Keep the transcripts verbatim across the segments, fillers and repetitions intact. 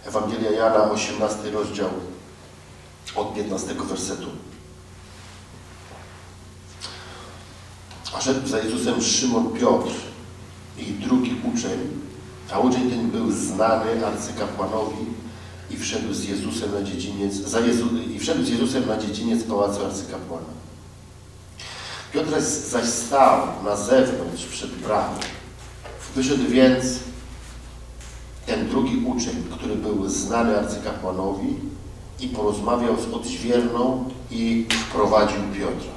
Ewangelia Jana, osiemnasty rozdział, od piętnastego wersetu. A szedł za Jezusem Szymon Piotr i drugi uczeń, a uczeń ten był znany arcykapłanowi i wszedł z Jezusem na dziedziniec, za Jezu, i wszedł z Jezusem na dziedziniec pałacu arcykapłana. Piotr zaś stał na zewnątrz przed bramą. Wyszedł więc ten drugi uczeń, który był znany arcykapłanowi, i porozmawiał z odźwierną i wprowadził Piotra.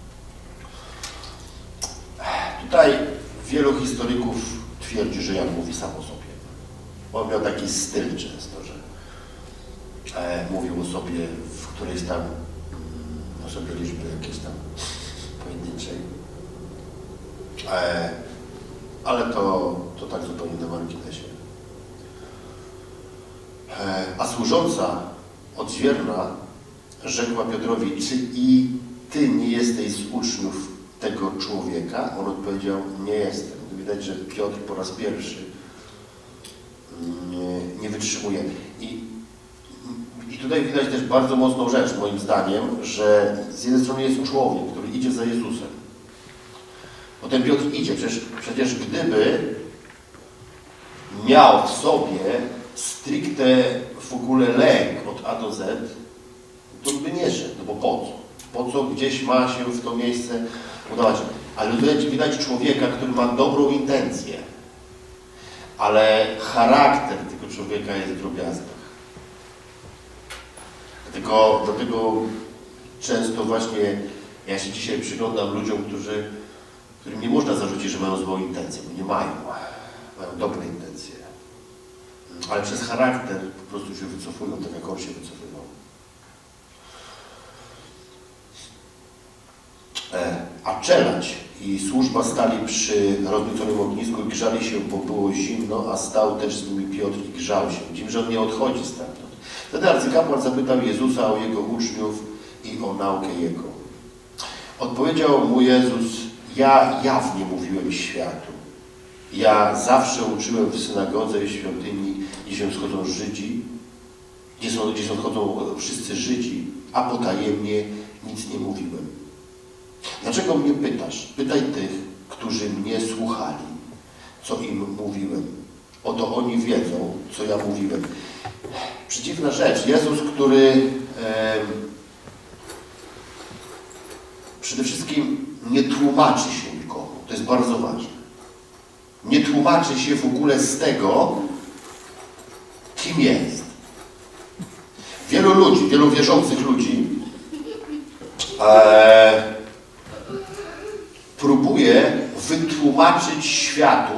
Tutaj wielu historyków twierdzi, że Jan mówi sam o sobie. On miał taki styl często, że e, mówił o sobie w którejś tam o sobie liczby jakiejś tam pojedynczej. E, ale to, to tak zupełnie na marginesie. E, a służąca odźwierna rzekła Piotrowi: czy i ty nie jesteś z uczniów tego człowieka? On odpowiedział: nie jestem. Widać, że Piotr po raz pierwszy nie, nie wytrzymuje. I, I tutaj widać też bardzo mocną rzecz, moim zdaniem, że z jednej strony jest człowiek, który idzie za Jezusem. Potem Piotr idzie. Przecież, przecież gdyby miał w sobie stricte w ogóle lęk od A do Z, to by nie szedł, no bo po co? Po co gdzieś ma się w to miejsce udawać? Ale tutaj widać człowieka, który ma dobrą intencję, ale charakter tego człowieka jest w drobiazgach. Dlatego, dlatego często właśnie ja się dzisiaj przyglądam ludziom, którzy, którym nie można zarzucić, że mają złą intencję, bo nie mają. Mają dobre intencje. Ale przez charakter po prostu się wycofują, tak jak on się wycofywał. E, a czelać i służba stali przy roznieconym ognisku i grzali się, bo było zimno, a stał też z nimi Piotr i grzał się. Widzimy, że on nie odchodzi stamtąd. Wtedy arcykapłan zapytał Jezusa o jego uczniów i o naukę jego. Odpowiedział mu Jezus: ja jawnie mówiłem światu. Ja zawsze uczyłem w synagodze i świątyni, gdzie się schodzą Żydzi, gdzie, są, gdzie się schodzą wszyscy Żydzi, a potajemnie nic nie mówiłem. Dlaczego mnie pytasz? Pytaj tych, którzy mnie słuchali, co im mówiłem. Oto oni wiedzą, co ja mówiłem. Przeciwna rzecz. Jezus, który e, przede wszystkim nie tłumaczy się nikomu. To jest bardzo ważne. Nie tłumaczy się w ogóle z tego, kim jest. Wielu ludzi, wielu wierzących ludzi e, próbuje wytłumaczyć światu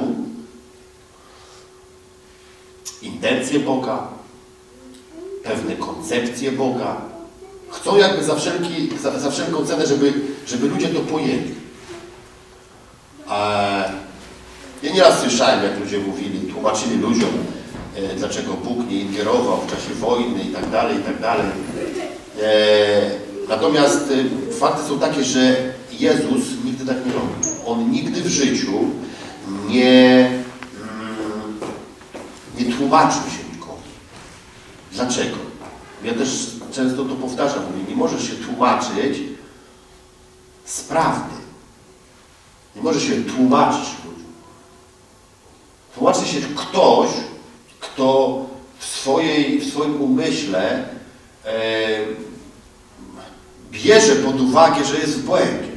intencje Boga, pewne koncepcje Boga. Chcą jakby za, wszelki, za, za wszelką cenę, żeby, żeby ludzie to pojęli. E, Ja nieraz słyszałem, jak ludzie mówili, tłumaczyli ludziom, e, dlaczego Bóg nie ingerował w czasie wojny i tak dalej, i tak dalej. E, natomiast e, fakty są takie, że Jezus nigdy tak nie robił. On nigdy w życiu nie, mm, nie tłumaczył się nikomu. Dlaczego? Ja też często to powtarzam, mówię, nie możesz się tłumaczyć z prawdy. Nie możesz się tłumaczyć ludziom. Tłumaczy się ktoś, kto w, swojej, w swoim umyśle e, bierze pod uwagę, że jest w błędzie.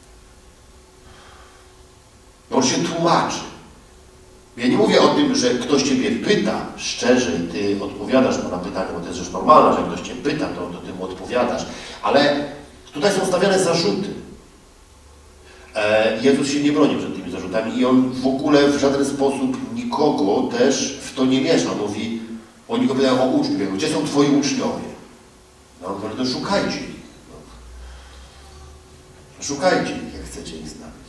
On się tłumaczy. Ja nie mówię o tym, że ktoś Ciebie pyta szczerze i Ty odpowiadasz mu na pytanie, bo to jest rzecz normalna, że jak ktoś Cię pyta, to, to Ty mu odpowiadasz. Ale tutaj są stawiane zarzuty. E, Jezus się nie broni przed tymi zarzutami i On w ogóle w żaden sposób nikogo też w to nie miesza. On mówi, oni go pytają o uczniów. Gdzie są Twoi uczniowie? No on mówi, to szukajcie ich. No. Szukajcie ich, jak chcecie ich znaleźć.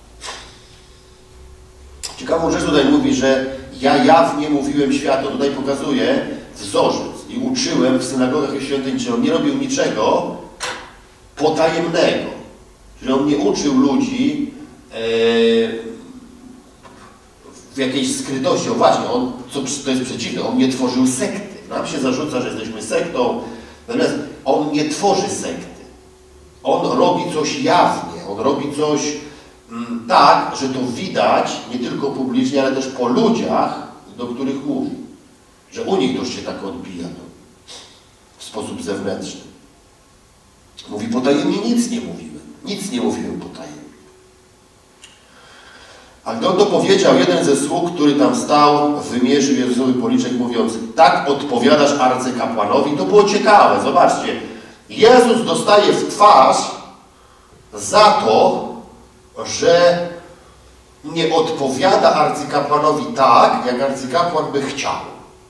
Ciekawą rzecz tutaj mówi, że ja jawnie mówiłem światu, tutaj pokazuje wzorzec i uczyłem w synagogach i świątyni, czyli on nie robił niczego potajemnego. Czyli on nie uczył ludzi e, w jakiejś skrytości. O właśnie, on, co to jest przeciwne, on nie tworzył sekty. Nam się zarzuca, że jesteśmy sektą, natomiast on nie tworzy sekty. On robi coś jawnie, on robi coś mm, tak, że to widać nie tylko publicznie, ale też po ludziach, do których mówi. Że u nich to się tak odbija no, w sposób zewnętrzny. Mówi potajemnie, nic nie mówimy. Nic nie mówimy potajemnie. A kto to powiedział, jeden ze sług, który tam stał, wymierzył Jezusowy policzek, mówiąc, tak odpowiadasz arcykapłanowi. To było ciekawe, zobaczcie. Jezus dostaje w twarz za to, że nie odpowiada arcykapłanowi tak, jak arcykapłan by chciał.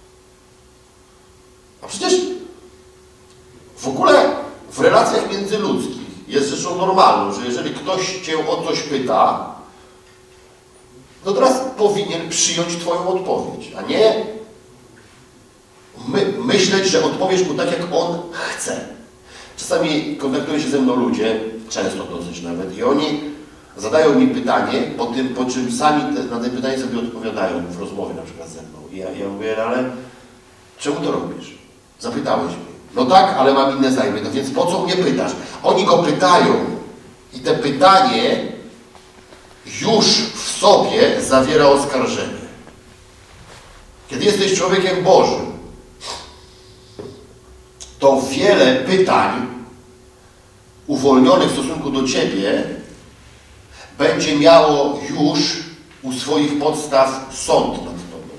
A przecież w ogóle w relacjach międzyludzkich jest rzeczą normalną, że jeżeli ktoś cię o coś pyta, to teraz powinien przyjąć twoją odpowiedź, a nie my, myśleć, że odpowiesz mu tak, jak on chce. Czasami kontaktują się ze mną ludzie, często dosyć nawet, i oni zadają mi pytanie, po, tym, po czym sami te, na te pytanie sobie odpowiadają w rozmowie na przykład ze mną. I ja, ja mówię, ale czemu to robisz? Zapytałeś mnie. No tak, ale mam inne zajmy, no więc po co mnie pytasz? Oni go pytają i te pytanie już w sobie zawiera oskarżenie. Kiedy jesteś człowiekiem Bożym, to wiele pytań uwolnionych w stosunku do Ciebie będzie miało już u swoich podstaw sąd nad Tobą.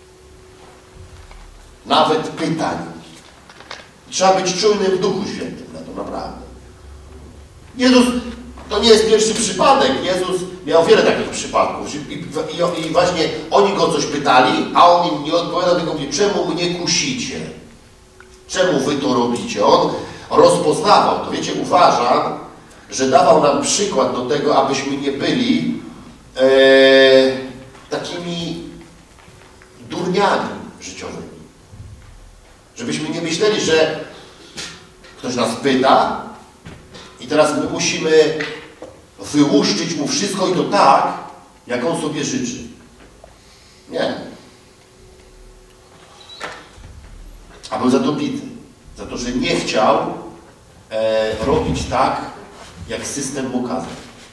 Nawet pytań. Trzeba być czujnym w Duchu Świętym na to, naprawdę. Jezus, to nie jest pierwszy przypadek. Jezus miał wiele takich przypadków. I, i, i właśnie oni go coś pytali, a on im nie odpowiadał, tylko mówi, czemu mnie kusicie? Czemu wy to robicie? On rozpoznawał to. Wiecie, uważam, że dawał nam przykład do tego, abyśmy nie byli e, takimi durniami życiowymi. Żebyśmy nie myśleli, że ktoś nas pyta i teraz my musimy wyłuszczyć mu wszystko i to tak, jak on sobie życzy. Nie. A był za to bity. Za to, że nie chciał e, robić tak, jak system mu kazał.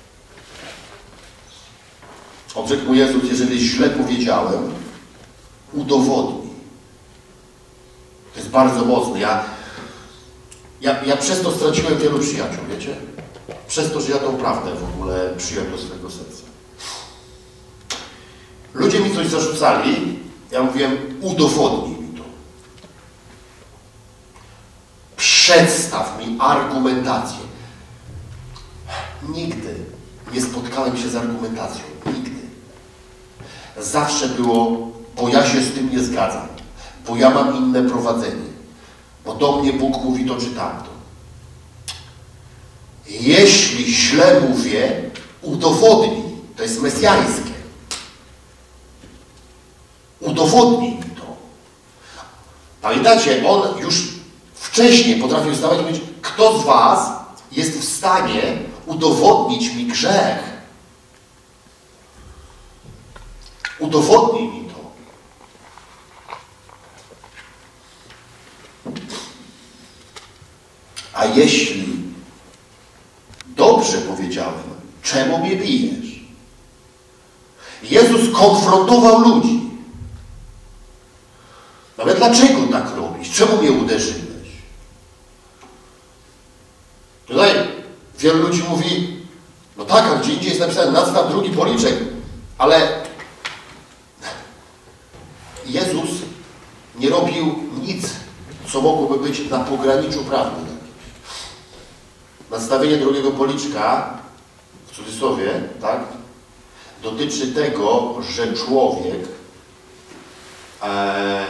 Odrzekł mu Jezus, jeżeli źle powiedziałem, udowodnij. To jest bardzo mocne. Ja, ja, ja przez to straciłem wielu przyjaciół, wiecie? Przez to, że ja tą prawdę w ogóle przyjąłem do swojego serca. Ludzie mi coś zarzucali, ja mówiłem, udowodnij mi to. Przedstaw mi argumentację. Nigdy nie spotkałem się z argumentacją. Nigdy. Zawsze było, bo ja się z tym nie zgadzam, bo ja mam inne prowadzenie, bo do mnie Bóg mówi to czy tamto. Jeśli źle mówię, udowodnij. To jest mesjańskie. Udowodnij mi to. Pamiętacie, on już wcześniej potrafił stawać i mówić, kto z was jest w stanie udowodnić mi grzech? Udowodnij mi to. A jeśli dobrze powiedziałem, czemu mnie bijesz? Jezus konfrontował ludzi. No ale dlaczego tak robisz? Czemu mnie uderzyłeś? Tutaj wielu ludzi mówi, no tak, a gdzie indziej jest napisane, nadstaw drugi policzek, ale Jezus nie robił nic, co mogłoby być na pograniczu prawdy. Nadstawienie drugiego policzka, w cudzysłowie, tak, dotyczy tego, że człowiek e,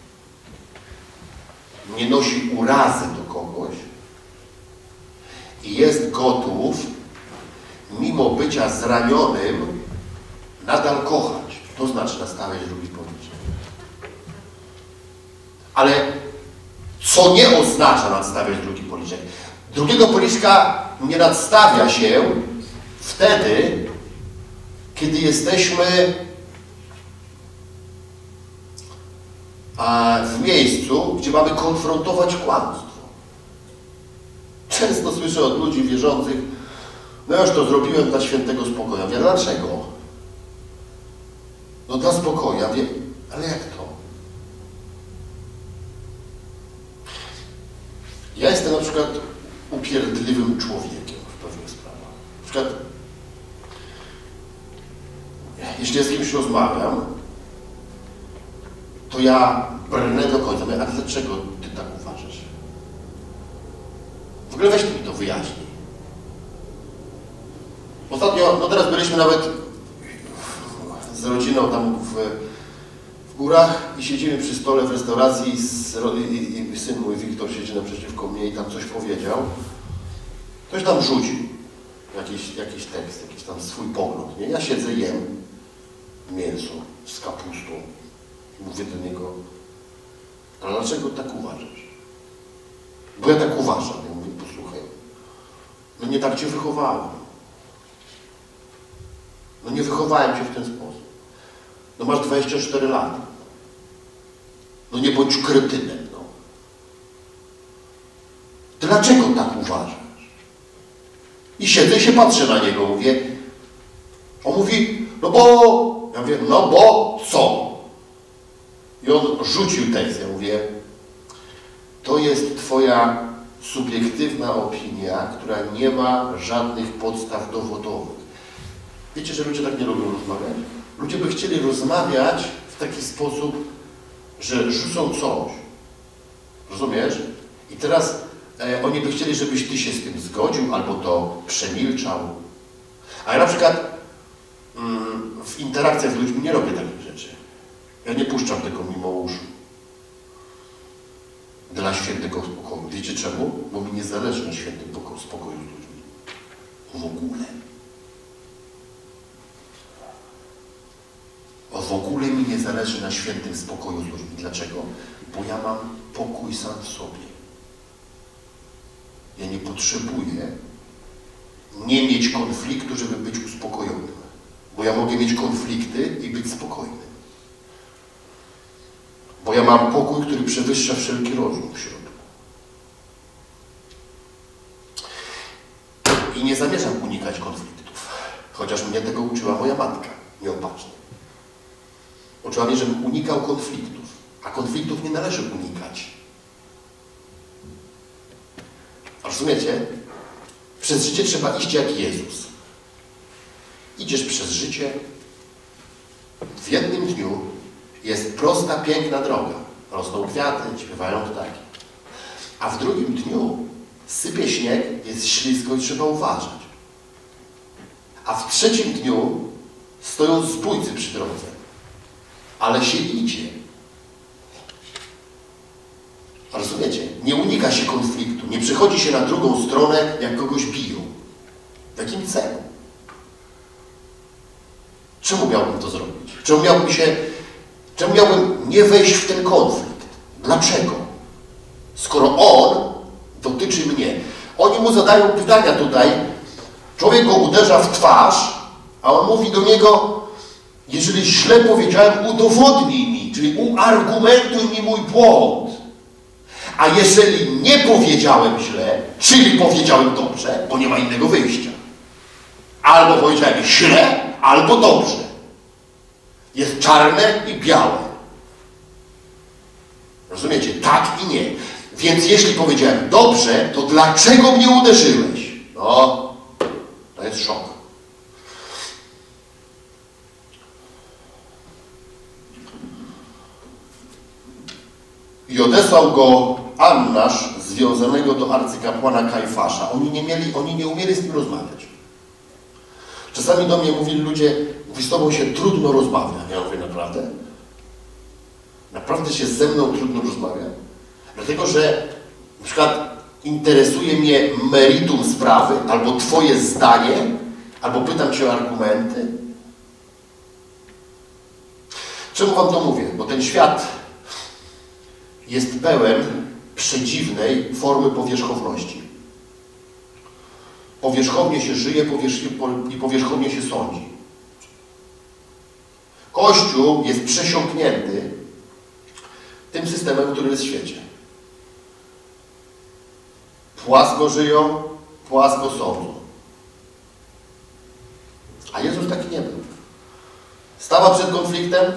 nie nosi urazy do kogoś i jest gotów, mimo bycia zranionym, nadal kochać. To znaczy nastawiać drugi policzek. Ale co nie oznacza nadstawiać drugi policzek? Drugiego policzka nie nadstawia się wtedy, kiedy jesteśmy a w miejscu, gdzie mamy konfrontować kłamstwo. Często słyszę od ludzi wierzących, no już to zrobiłem dla świętego spokoju. Ja wiem, dlaczego? No dla spokoju. Ja wiem, ale jak to? Ja jestem na przykład upierdliwym człowiekiem w pewnych sprawach. Na przykład, jeśli ja z kimś rozmawiam, to ja brnę do końca. A dlaczego ty tak uważasz? W ogóle weź mi to wyjaśnij. Ostatnio, no teraz byliśmy nawet z rodziną tam w, w górach i siedzimy przy stole w restauracji i, z, i, i syn mój Wiktor siedzi naprzeciwko mnie i tam coś powiedział. Ktoś tam rzucił jakiś, jakiś tekst, jakiś tam swój pogląd. Nie? Ja siedzę, jem mięso z kapustą. Mówię do niego, ale dlaczego tak uważasz? Bo ja tak uważam. Ja mówię, posłuchaj, no nie tak cię wychowałem. No nie wychowałem cię w ten sposób. No masz dwadzieścia cztery lata. No nie bądź kretynem, no. Dlaczego tak uważasz? I siedzę i się patrzę na niego, mówię. On mówi, no bo, ja mówię, no bo co? I on rzucił tekst, ja mówię, to jest twoja subiektywna opinia, która nie ma żadnych podstaw dowodowych. Wiecie, że ludzie tak nie lubią rozmawiać? Ludzie by chcieli rozmawiać w taki sposób, że rzucą coś. Rozumiesz? I teraz e, oni by chcieli, żebyś ty się z tym zgodził, albo to przemilczał. A ja na przykład mm, w interakcjach z ludźmi nie robię takich rzeczy. Ja nie puszczam tego mimo uszu. Dla świętego spokoju. Wiecie czemu? Bo mi nie zależy na świętym spokoju z ludźmi. W ogóle. O, w ogóle mi nie zależy na świętym spokoju z ludźmi. Dlaczego? Bo ja mam pokój sam w sobie. Ja nie potrzebuję nie mieć konfliktu, żeby być uspokojonym. Bo ja mogę mieć konflikty i być spokojny. Bo ja mam pokój, który przewyższa wszelki rozum w środku. I nie zamierzam unikać konfliktów. Chociaż mnie tego uczyła moja matka, nieopatrznie. Uczyła mnie, żebym unikał konfliktów. A konfliktów nie należy unikać. A rozumiecie? Przez życie trzeba iść jak Jezus. Idziesz przez życie. W jednym dniu jest prosta, piękna droga. Rosną kwiaty, śpiewają ptaki. A w drugim dniu sypie śnieg, jest ślisko i trzeba uważać. A w trzecim dniu stoją zbójcy przy drodze. Ale się idzie. Rozumiecie? Nie unika się konfliktu. Nie przychodzi się na drugą stronę, jak kogoś biją. W jakim celu? Czemu miałbym to zrobić? Czemu miałbym się... Czemu miałbym nie wejść w ten konflikt? Dlaczego? Skoro on dotyczy mnie. Oni mu zadają pytania tutaj. Człowiek go uderza w twarz, a on mówi do niego, jeżeli źle powiedziałem, udowodnij mi, czyli uargumentuj mi mój błąd. A jeżeli nie powiedziałem źle, czyli powiedziałem dobrze, bo nie ma innego wyjścia. Albo powiedziałem źle, albo dobrze. Jest czarne i białe. Rozumiecie? Tak i nie. Więc jeśli powiedziałem dobrze, to dlaczego mnie uderzyłeś? No, to jest szok. I odesłał go Annasz, związanego do arcykapłana Kajfasza. Oni nie mieli, oni nie umieli z nim rozmawiać. Czasami do mnie mówili ludzie, mówi, z tobą się trudno rozmawia. Ja mówię, naprawdę? Naprawdę się ze mną trudno rozmawia? Dlatego, że na przykład interesuje mnie meritum sprawy, albo twoje zdanie, albo pytam cię o argumenty. Czemu wam to mówię? Bo ten świat jest pełen przedziwnej formy powierzchowności. Powierzchownie się żyje i powierzchownie się sądzi. Kościół jest przesiąknięty tym systemem, który jest w świecie. Płasko żyją, płasko sądzą. A Jezus taki nie był. Stawał przed konfliktem,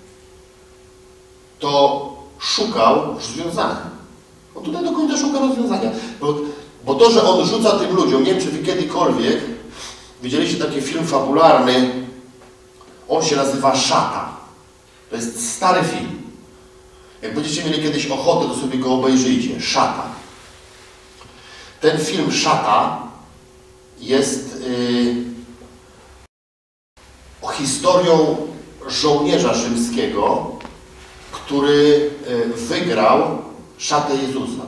to szukał rozwiązania. On tutaj do końca szuka rozwiązania. Bo, bo to, że on rzuca tym ludziom, nie wiem, czy wy kiedykolwiek widzieliście taki film fabularny, on się nazywa Szata. To jest stary film. Jak będziecie mieli kiedyś ochotę, to sobie go obejrzyjcie. Szata. Ten film Szata jest yy, o historią żołnierza rzymskiego, który yy, wygrał szatę Jezusa.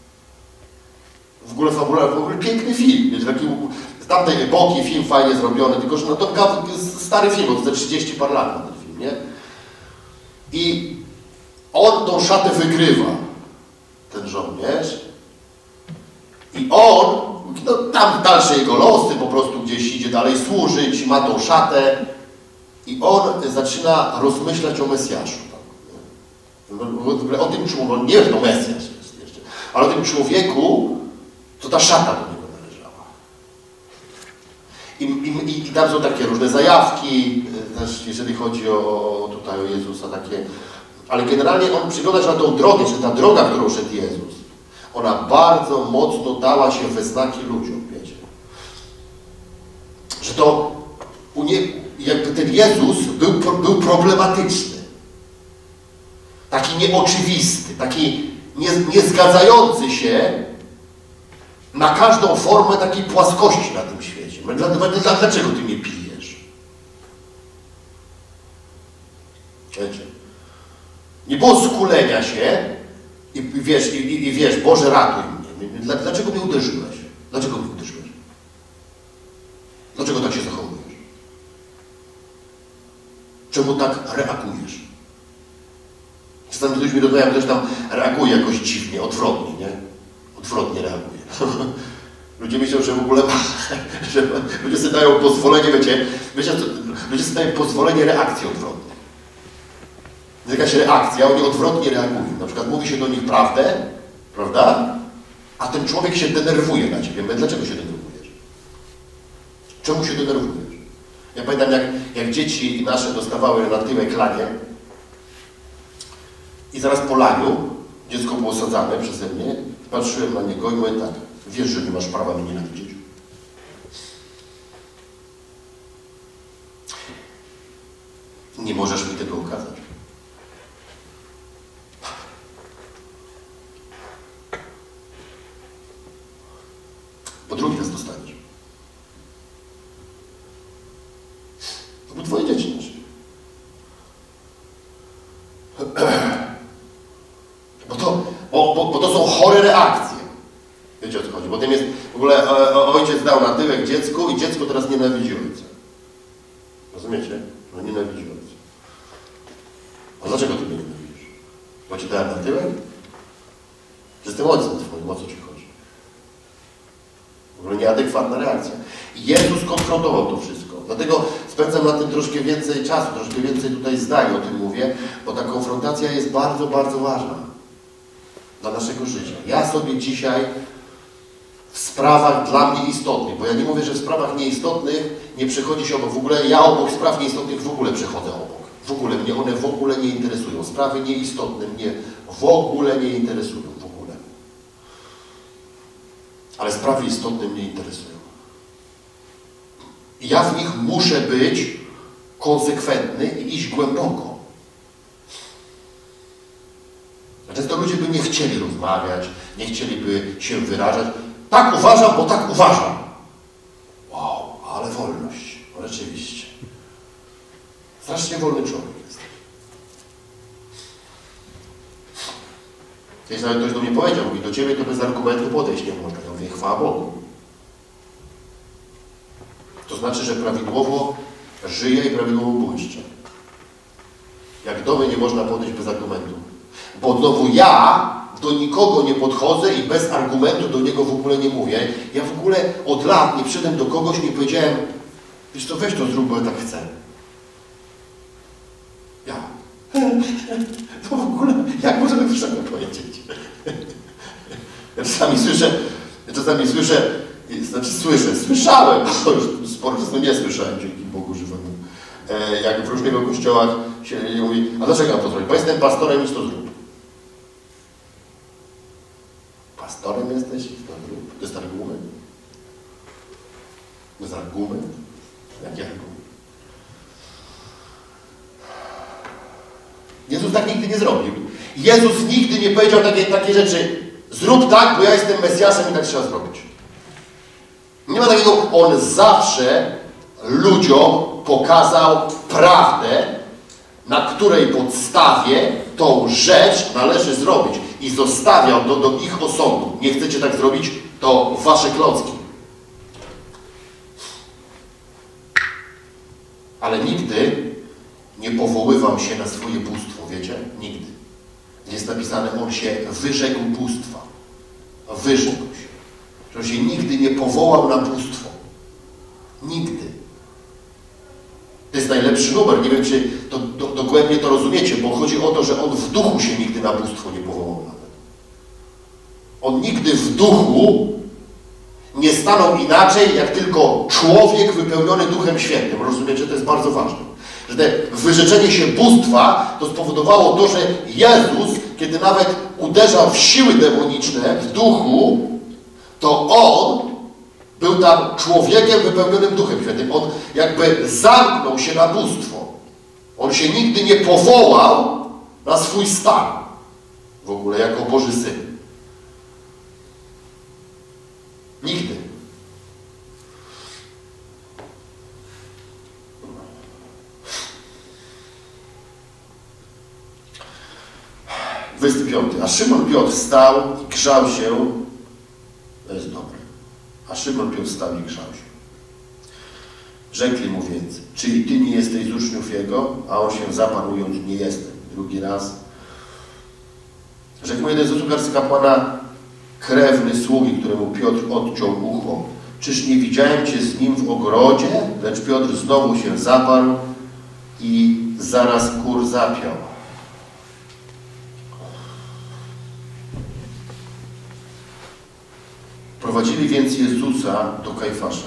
W ogóle fabularny, w ogóle piękny film. Jest taki, z tamtej epoki film fajnie zrobiony, tylko że no to stary film, to za trzydzieści par lat na ten film, nie? I on tą szatę wygrywa, ten żołnierz. I on, no tam dalsze jego losy, po prostu gdzieś idzie dalej służyć, ma tą szatę. I on zaczyna rozmyślać o Mesjaszu. O tym człowieku, no nie, że to Mesjasz jest jeszcze, ale o tym człowieku, to ta szata do niego należała. I, i, i tam są takie różne zajawki, też jeżeli chodzi o, tutaj o Jezusa, takie, ale generalnie on przygląda się na tą drogę, że ta droga, którą szedł Jezus, ona bardzo mocno dała się we znaki ludziom, wiecie. Że to u nie, jakby ten Jezus był, był problematyczny. Taki nieoczywisty, taki nie, niezgadzający się na każdą formę takiej płaskości na tym świecie. Dlaczego ty mnie pijesz? Wiecie? Nie było skulenia się i wiesz, i, i wiesz, Boże, ratuj mnie. Dlaczego mnie uderzyłeś? Dlaczego mnie uderzyłeś? Dlaczego tak się zachowujesz? Czemu tak reagujesz? Czasami z ludźmi rozmawiam, ktoś tam reaguje jakoś dziwnie, odwrotnie, nie? Odwrotnie reaguje. Ludzie myślą, że w ogóle że ludzie sobie dają pozwolenie, wiecie, wiecie, ludzie sobie dają pozwolenie reakcji odwrotnej. Jest jakaś reakcja, oni odwrotnie reagują. Na przykład mówi się do nich prawdę, prawda? A ten człowiek się denerwuje na ciebie. Dlaczego się denerwujesz? Czemu się denerwujesz? Ja pamiętam, jak, jak dzieci nasze dostawały na tyłek lanie i zaraz po laniu dziecko było sadzane przeze mnie, patrzyłem na niego i mówię tak, wiesz, że nie masz prawa mnie nienawidzieć. Nie możesz mi tego okazać. Bo drugi raz dostaniesz. To były twoje dzieci nasze. Bo to, bo, bo, bo to są chore reakcje. Wiecie, o co chodzi? Bo tym jest, w ogóle o, ojciec dał na tyłek dziecku i dziecko teraz nienawidzi ojca. Rozumiecie? No nienawidzi ojca. A dlaczego ty mnie nienawidzisz? Bo ci dałem na tyłek? Jestem ojcem twoim, o co ci chodzi? W ogóle nieadekwatna reakcja. I Jezus konfrontował to wszystko. Dlatego spędzam na tym troszkę więcej czasu, troszkę więcej tutaj zdań o tym mówię, bo ta konfrontacja jest bardzo, bardzo ważna dla naszego życia. Ja sobie dzisiaj w sprawach dla mnie istotnych, bo ja nie mówię, że w sprawach nieistotnych nie przechodzi się obok. W ogóle ja obok spraw nieistotnych w ogóle przechodzę obok. W ogóle mnie one w ogóle nie interesują. Sprawy nieistotne mnie w ogóle nie interesują. W ogóle. Ale sprawy istotne mnie interesują. I ja w nich muszę być konsekwentny i iść głęboko. Często ludzie by nie chcieli rozmawiać, nie chcieliby się wyrażać. Tak uważam, bo tak uważam. Wow, ale wolność. No rzeczywiście. Strasznie wolny człowiek jest. Kiedyś nawet ktoś do mnie powiedział, mówi, do ciebie to bez argumentu podejść nie można. Ja mówię, chwała Bogu. To znaczy, że prawidłowo żyje i prawidłowo błyszczę. Jak do mnie nie można podejść bez argumentu. Bo znowu ja do nikogo nie podchodzę i bez argumentu do niego w ogóle nie mówię. Ja w ogóle od lat nie przyszedłem do kogoś i nie powiedziałem, wiesz co, weź to zrób, bo ja tak chcę. Ja. To w ogóle, Jak możemy wyższego powiedzieć? Ja czasami słyszę, ja czasami słyszę, znaczy słyszę, słyszałem, bo już sporo czasu nie słyszałem, dzięki Bogu żywemu, jak w różnych kościołach się mówi, a dlaczego mam to zrobić? Bo jestem pastorem, nic to zrób. Pastorem jesteś? To zrób. To jest argument? To jest argument? Jaki argument? Jezus tak nigdy nie zrobił. Jezus nigdy nie powiedział takie, takie rzeczy, zrób tak, bo ja jestem Mesjaszem i tak trzeba zrobić. Nie ma takiego, on zawsze ludziom pokazał prawdę, na której podstawie tą rzecz należy zrobić i zostawiał do, do ich osądu. Nie chcecie tak zrobić, to wasze klocki. Ale nigdy nie powoływał się na swoje bóstwo, wiecie? Nigdy. Jest napisane, on się wyrzekł bóstwa. Wyrzekł się. Że on się nigdy nie powołał na bóstwo. Nigdy. To jest najlepszy numer. Nie wiem, czy to, do, dogłębnie to rozumiecie, bo chodzi o to, że on w duchu się nigdy na bóstwo nie powołał nawet. On nigdy w duchu nie stanął inaczej, jak tylko człowiek wypełniony Duchem Świętym. Rozumiecie? To jest bardzo ważne. Że te wyrzeczenie się bóstwa to spowodowało to, że Jezus, kiedy nawet uderzał w siły demoniczne w duchu, to On był tam człowiekiem wypełnionym Duchem Świętym. On jakby zamknął się na bóstwo. On się nigdy nie powołał na swój stan. W ogóle jako Boży Syn. Nigdy. dwudziesty piąty. A Szymon Piotr stał i grzał się. To jest dobre. A Szymon Piotr stał i grzał się. Rzekli mu więc, czy i ty nie jesteś z uczniów jego? A on się zaparł, mówiąc, nie jestem. Drugi raz. Rzekł mu jeden z usług arcykapłana, krewny sługi, któremu Piotr odciął ucho. Czyż nie widziałem cię z nim w ogrodzie? Lecz Piotr znowu się zaparł i zaraz kur zapiął. Prowadzili więc Jezusa do Kajfasza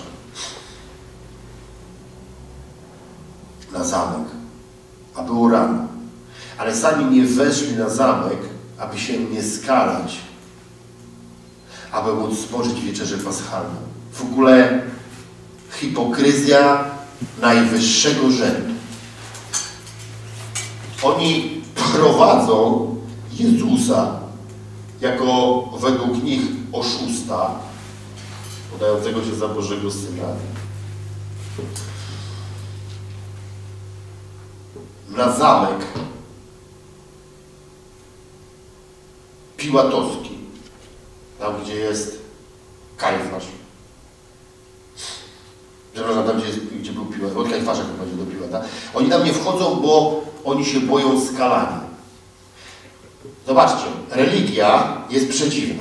na zamek, a było rano. Ale sami nie weszli na zamek, aby się nie skalać, aby móc spożyć wieczerzę paschalną. W ogóle hipokryzja najwyższego rzędu. Oni prowadzą Jezusa jako według nich oszusta, podającego się za Bożego Syna, na zamek piłatowski, tam gdzie jest Kajfasz. Przepraszam, tam gdzie, jest, gdzie był Piłat, od Kajfasza chyba do Piłata. Oni tam nie wchodzą, bo oni się boją skalania. Zobaczcie, religia jest przeciwna.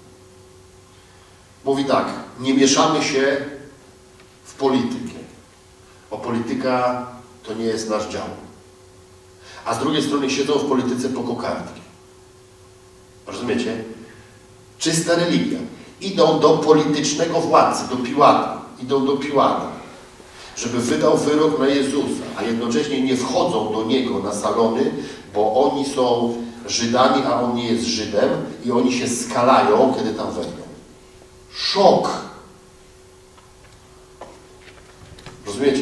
Mówi tak, nie mieszamy się w politykę, bo polityka to nie jest nasz dział. A z drugiej strony siedzą w polityce po kokardki. Rozumiecie? Czysta religia. Idą do politycznego władcy, do Piłata. Idą do Piłata, żeby wydał wyrok na Jezusa, a jednocześnie nie wchodzą do Niego na salony, bo oni są Żydami, a On nie jest Żydem i oni się skalają, kiedy tam wejdą. Szok. Rozumiecie?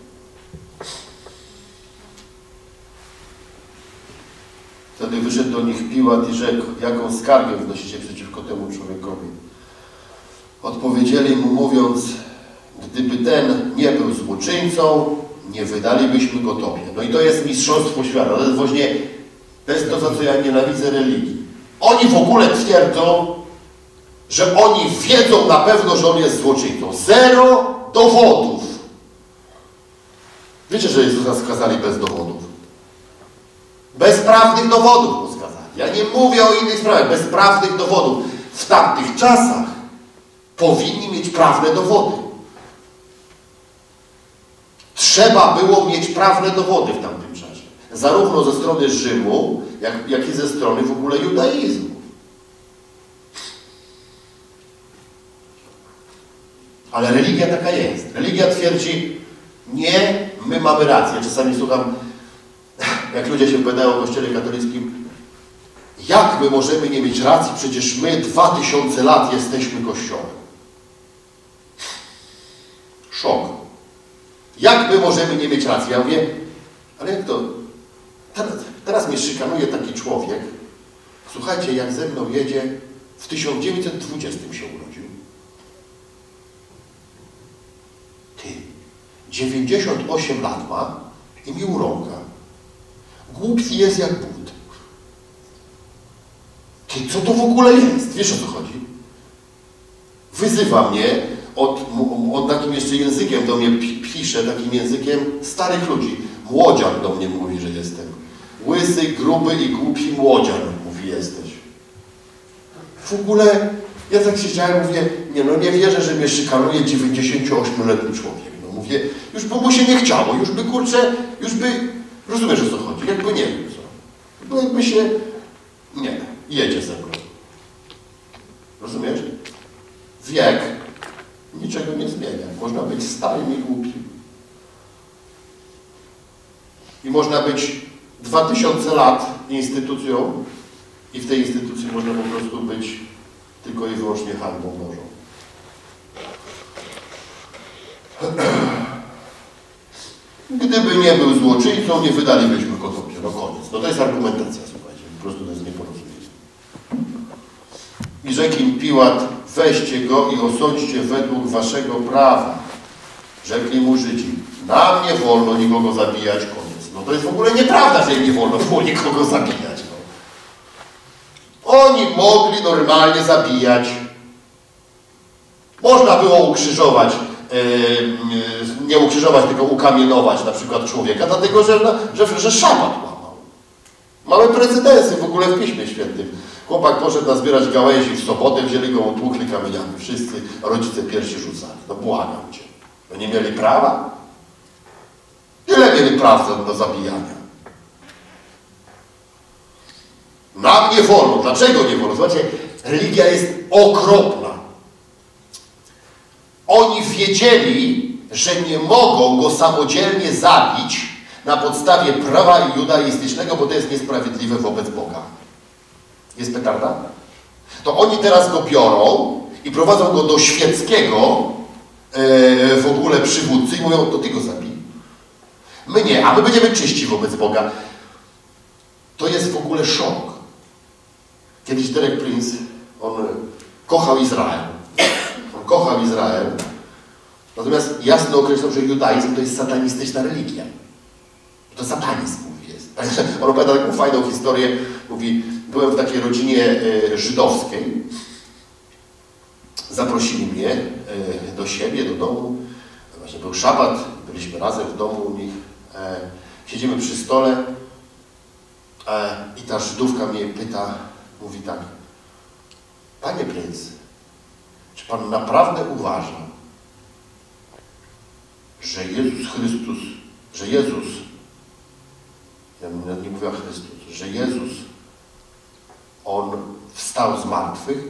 Wtedy wyszedł do nich Piłat i rzekł, jaką skargę wnosicie przeciwko temu człowiekowi. Odpowiedzieli mu mówiąc, gdyby ten nie był złoczyńcą, nie wydalibyśmy go Tobie. No i to jest mistrzostwo świata. To jest właśnie, to jest to, za co ja nienawidzę religii. Oni w ogóle twierdzą, że oni wiedzą na pewno, że on jest złoczyńcą. Zero dowodów. Wiecie, że Jezusa skazali bez dowodów. Bez prawnych dowodów go skazali. Ja nie mówię o innych sprawach. Bez prawnych dowodów. W tamtych czasach powinni mieć prawne dowody. Trzeba było mieć prawne dowody w tamtym czasie. Zarówno ze strony Rzymu, jak, jak i ze strony w ogóle judaizmu. Ale religia taka jest. Religia twierdzi, nie, my mamy rację. Czasami słucham, jak ludzie się pytają o Kościele katolickim, jak my możemy nie mieć racji, przecież my dwa tysiące lat jesteśmy Kościołem. Szok. Jak my możemy nie mieć racji? Ja mówię, ale jak to? Teraz, teraz mnie szykanuje taki człowiek. Słuchajcie, jak ze mną jedzie, w tysiąc dziewięćset dwudziestym się urodził. Ty, dziewięćdziesiąt osiem lat ma i mi urąga. Głupi jest jak but. Ty, co to w ogóle jest? Wiesz, o co chodzi? Wyzywa mnie, od, od takim jeszcze językiem do mnie pisze, takim językiem starych ludzi. Młodzian do mnie mówi, że jestem. Łysy, gruby i głupi młodzian, mówi, jesteś. W ogóle, ja tak siedziałem, mówię, nie no, nie wierzę, że mnie szykanuje dziewięćdziesięcioośmioletni człowiek. No mówię, już by mu się nie chciało, już by, kurczę, już by, rozumiesz, o co chodzi, jakby nie wiem co. Jakby się, nie, jedzie ze mną. Rozumiesz? Wiek niczego nie zmienia. Można być starym i głupim. I można być dwa tysiące lat instytucją i w tej instytucji można po prostu być tylko i wyłącznie hańbą Bożą. Gdyby nie był złoczyńcą, nie wydalibyśmy go tobie. No koniec. No to jest argumentacja, słuchajcie. Po prostu to jest nieporozumienie. I rzekł im Piłat, weźcie go i osądźcie według waszego prawa. Rzekli mu Żydzi, nam nie wolno nikogo zabijać, koniec. No to jest w ogóle nieprawda, że im nie wolno było nikogo zabijać. No. Oni mogli normalnie zabijać. Można było ukrzyżować, yy, nie ukrzyżować, tylko ukamienować na przykład człowieka, dlatego że, że, że szabat łamał. Mamy precedensy w ogóle w Piśmie Świętym. Chłopak poszedł nazbierać gałęzi w sobotę, wzięli go, utłukli kamieniami. Wszyscy rodzice piersi rzucali. No błagam cię. No nie mieli prawa? Ile mieli praw do, do zabijania? Nam nie wolno. Dlaczego nie wolno? Zobaczcie, religia jest okropna. Oni wiedzieli, że nie mogą go samodzielnie zabić na podstawie prawa judaistycznego, bo to jest niesprawiedliwe wobec Boga. Jest petarda? To oni teraz go biorą i prowadzą go do świeckiego e, w ogóle przywódcy i mówią, to ty go zabij. My nie, a my będziemy czyści wobec Boga. To jest w ogóle szok. Kiedyś Derek Prince, on kochał Izrael. On kochał Izrael. Natomiast jasno określał, że judaizm to jest satanistyczna religia. To satanizm, mówi, jest. On opowiada taką fajną historię. Mówi, byłem w takiej rodzinie e, żydowskiej. Zaprosili mnie e, do siebie, do domu. Właśnie był szabat, byliśmy razem w domu u nich. E, siedzimy przy stole e, i ta Żydówka mnie pyta, mówi tak, Panie Prince, czy Pan naprawdę uważa, że Jezus Chrystus, że Jezus, ja nie mówię o Chrystus, że Jezus, On wstał z martwych?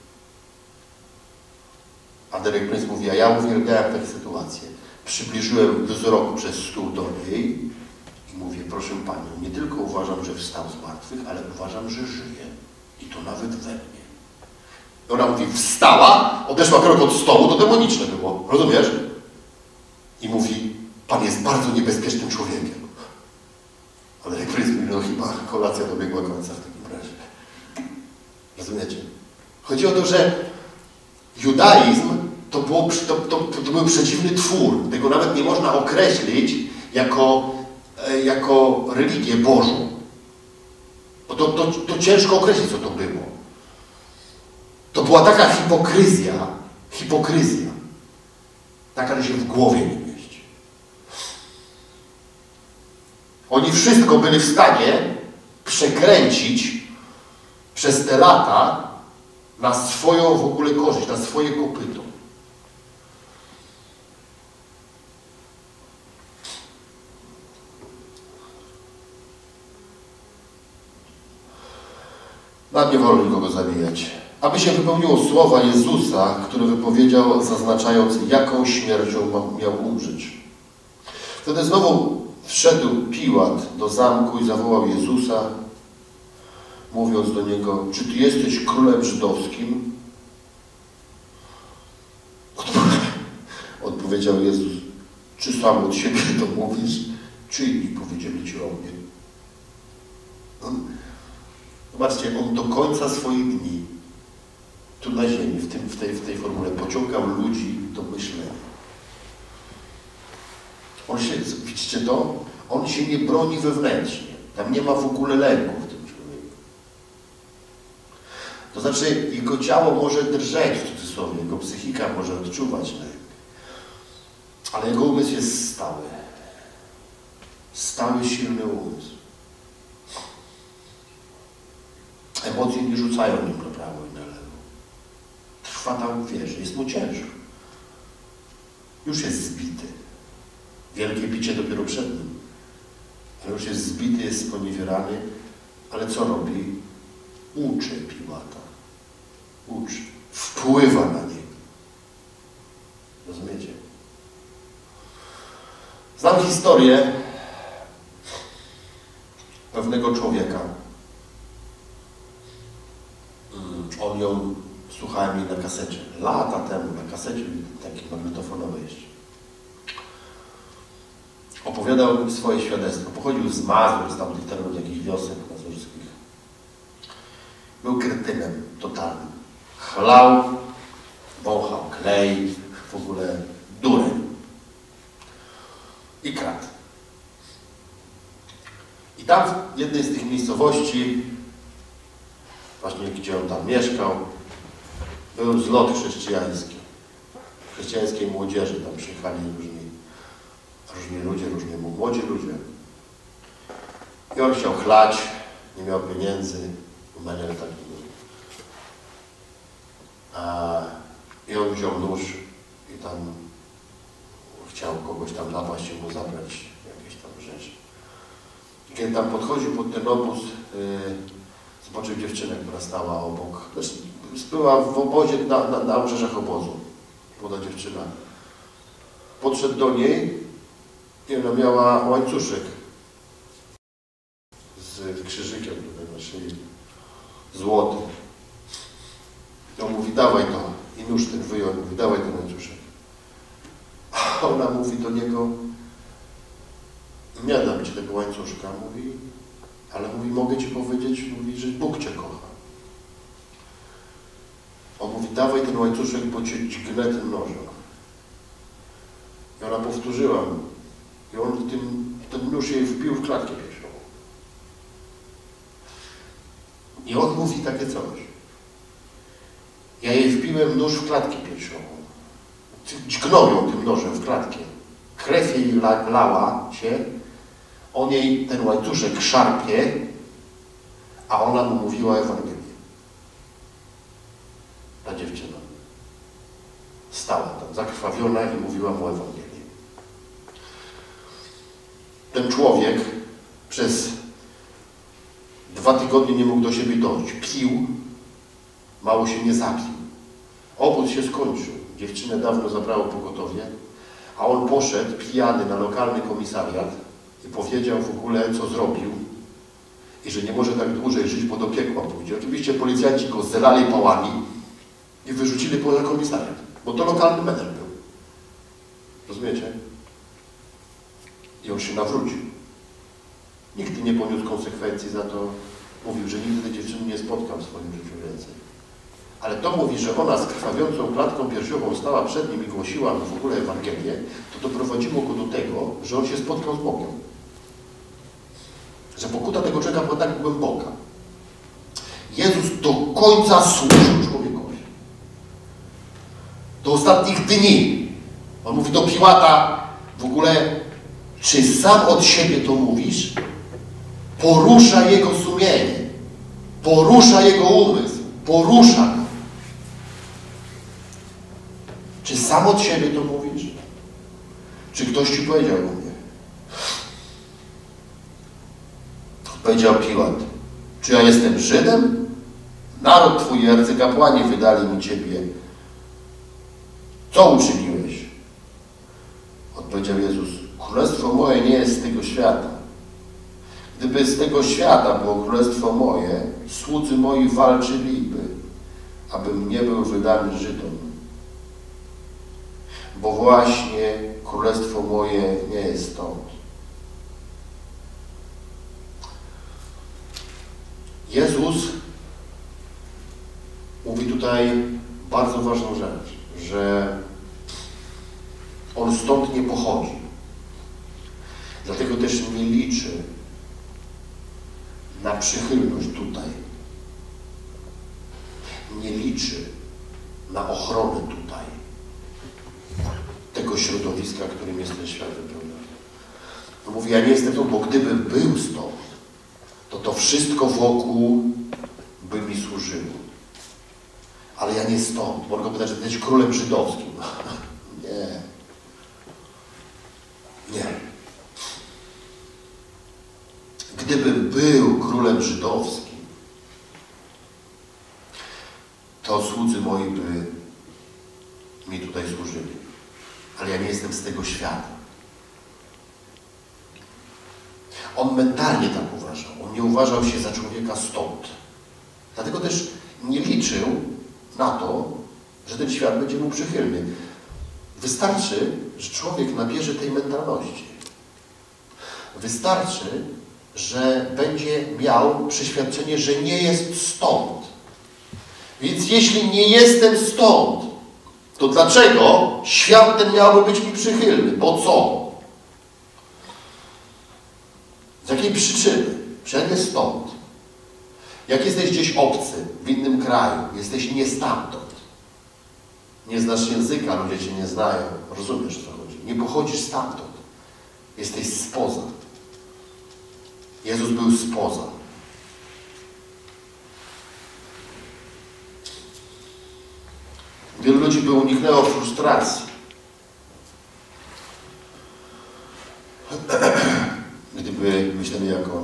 A Derek Prince mówi, a ja uwielbiałem tę sytuację. Przybliżyłem wzrok przez stół do niej i mówię, proszę Panią, nie tylko uważam, że wstał z martwych, ale uważam, że żyje. I to nawet we mnie. I ona mówi, wstała, odeszła krok od stołu, to demoniczne było. Rozumiesz? I mówi, Pan jest bardzo niebezpiecznym człowiekiem. Ale jak Prince mówi, no chyba kolacja dobiegła końca w takim razie. Rozumiecie? Chodzi o to, że judaizm to, było, to, to, to był przeciwny twór. Tego nawet nie można określić jako, jako religię Bożą. Bo to, to, to ciężko określić, co to było. To była taka hipokryzja, hipokryzja, taka, że się w głowie nie mieści. Oni wszystko byli w stanie przekręcić przez te lata na swoją w ogóle korzyść, na swoje kopyto. Nam nie wolno nikogo zabijać. Aby się wypełniło słowa Jezusa, które wypowiedział, zaznaczając, jaką śmiercią miał umrzeć. Wtedy znowu wszedł Piłat do zamku i zawołał Jezusa, mówiąc do Niego, czy Ty jesteś królem żydowskim? Odpowiedział Jezus, czy sam od siebie to mówisz, czy inni powiedzieli Ci o mnie? On, zobaczcie, on do końca swoich dni tu na ziemi, w, tym, w, tej, w tej formule, pociągał ludzi do myślenia. On się, widzicie to? On się nie broni wewnętrznie. Tam nie ma w ogóle lęku w tym człowieku. To znaczy, jego ciało może drżeć, w cudzysłowie, jego psychika może odczuwać lęk. Ale jego umysł jest stały. Stały, silny umysł. Emocje nie rzucają nim na prawo i na lewo. Trwa tam w wierze, jest mu ciężko. Już jest zbity. Wielkie bicie dopiero przed nim. Ale już jest zbity, jest sponiewierany. Ale co robi? Uczy Piłata. Uczy. Wpływa na niego. Rozumiecie? Znam historię pewnego człowieka. On ją, słuchałem jej na kasecie. Lata temu, na kasecie takiej magnetofonowej jeszcze. Opowiadał mi swoje świadectwo. Pochodził z Mazur, z tamtych terenów, jakichś wiosek mazurskich. Był kretynem totalnym. Chlał, wąchał klej, w ogóle dureń. I kradł. I tam w jednej z tych miejscowości, właśnie gdzie on tam mieszkał, był zlot chrześcijański. Chrześcijańskiej młodzieży, tam przyjechali różni, różni ludzie, różni młodzi ludzie. I on chciał chlać, nie miał pieniędzy, Maniel taki był. A, I on wziął nóż i tam chciał kogoś tam napaść i mu zabrać jakieś tam rzeczy. I kiedy tam podchodził pod ten obóz, yy, zobaczył dziewczynę, która stała obok. Znaczy, była w obozie na, na, na obrzeżach obozu. Młoda dziewczyna. Podszedł do niej i ona miała łańcuszek z krzyżykiem tutaj na szyi. Złoty. I on mówi, dawaj to. I nóż ten wyjął, mówi, dawaj ten łańcuszek. A ona mówi do niego, nie dam Ci tego łańcuszka, mówi, ale mówi, mogę Ci powiedzieć, mówi, że Bóg Cię kocha. On mówi, dawaj ten łańcuszek, bo Cię dźgnę tym nożem. I ona powtórzyła mu. I on tym, ten nóż jej wbił w klatkę piersiową. I on mówi takie coś. Ja jej wbiłem nóż w klatkę piersiową. Dźgnął ją tym nożem w klatkę. Krew jej la, lała się. On jej ten łańcuszek szarpie, a ona mu mówiła Ewangelię. Ta dziewczyna stała tam, zakrwawiona i mówiła mu Ewangelię. Ten człowiek przez dwa tygodnie nie mógł do siebie dojść. Pił, mało się nie zapił. Obóz się skończył. Dziewczynę dawno zabrało pogotowie, a on poszedł pijany na lokalny komisariat i powiedział w ogóle, co zrobił i że nie może tak dłużej żyć, bo do piekła pójdzie. Oczywiście policjanci go zlali pałami i wyrzucili poza komisariat, bo to lokalny menel był. Rozumiecie? I on się nawrócił. Nikt nie poniósł konsekwencji za to. Mówił, że nigdy tej dziewczyny nie spotkał w swoim życiu więcej. Ale to mówi, że ona z krwawiącą klatką piersiową stała przed nim i głosiła mu w ogóle Ewangelię, to doprowadziło go do tego, że on się spotkał z Bogiem. Że pokuta tego człowieka była tak głęboka. Jezus do końca służył człowiekowi. Do ostatnich dni. On mówi do Piłata w ogóle, czy sam od siebie to mówisz? Porusza jego sumienie. Porusza jego umysł. Porusza go. Czy sam od siebie to mówisz? Czy ktoś Ci powiedział o mnie? Powiedział Piłat, czy ja jestem Żydem? Naród Twój i arcykapłani wydali mi Ciebie. Co uczyniłeś? Odpowiedział Jezus: Królestwo moje nie jest z tego świata. Gdyby z tego świata było królestwo moje, słudzy moi walczyliby, abym nie był wydany Żydom. Bo właśnie królestwo moje nie jest stąd. Jezus mówi tutaj bardzo ważną rzecz, że On stąd nie pochodzi. Dlatego też nie liczy na przychylność tutaj. Nie liczy na ochronę tutaj. Tego środowiska, którym jest ten świat wypełniony. No mówi, ja nie jestem stąd, bo gdybym był stąd, to to wszystko wokół by mi służyło. Ale ja nie stąd. Mogę pytać, że jesteś królem żydowskim. Nie. Nie. Gdybym był królem żydowskim, to słudzy moi by mi tutaj służyli. Ale ja nie jestem z tego świata. On mentalnie tak uważał. On nie uważał się za człowieka stąd. Dlatego też nie liczył na to, że ten świat będzie mu przychylny. Wystarczy, że człowiek nabierze tej mentalności. Wystarczy, że będzie miał przeświadczenie, że nie jest stąd. Więc jeśli nie jestem stąd, to dlaczego świat ten miałby być mi przychylny? Po co? Z jakiej przyczyny? Przecież jest stąd. Jak jesteś gdzieś obcy, w innym kraju, jesteś nie stamtąd. Nie znasz języka, ludzie cię nie znają. Rozumiesz, co chodzi. Nie pochodzisz stamtąd. Jesteś spoza. Jezus był spoza. Wielu ludzi by uniknęło frustracji, gdyby myśleli jak on.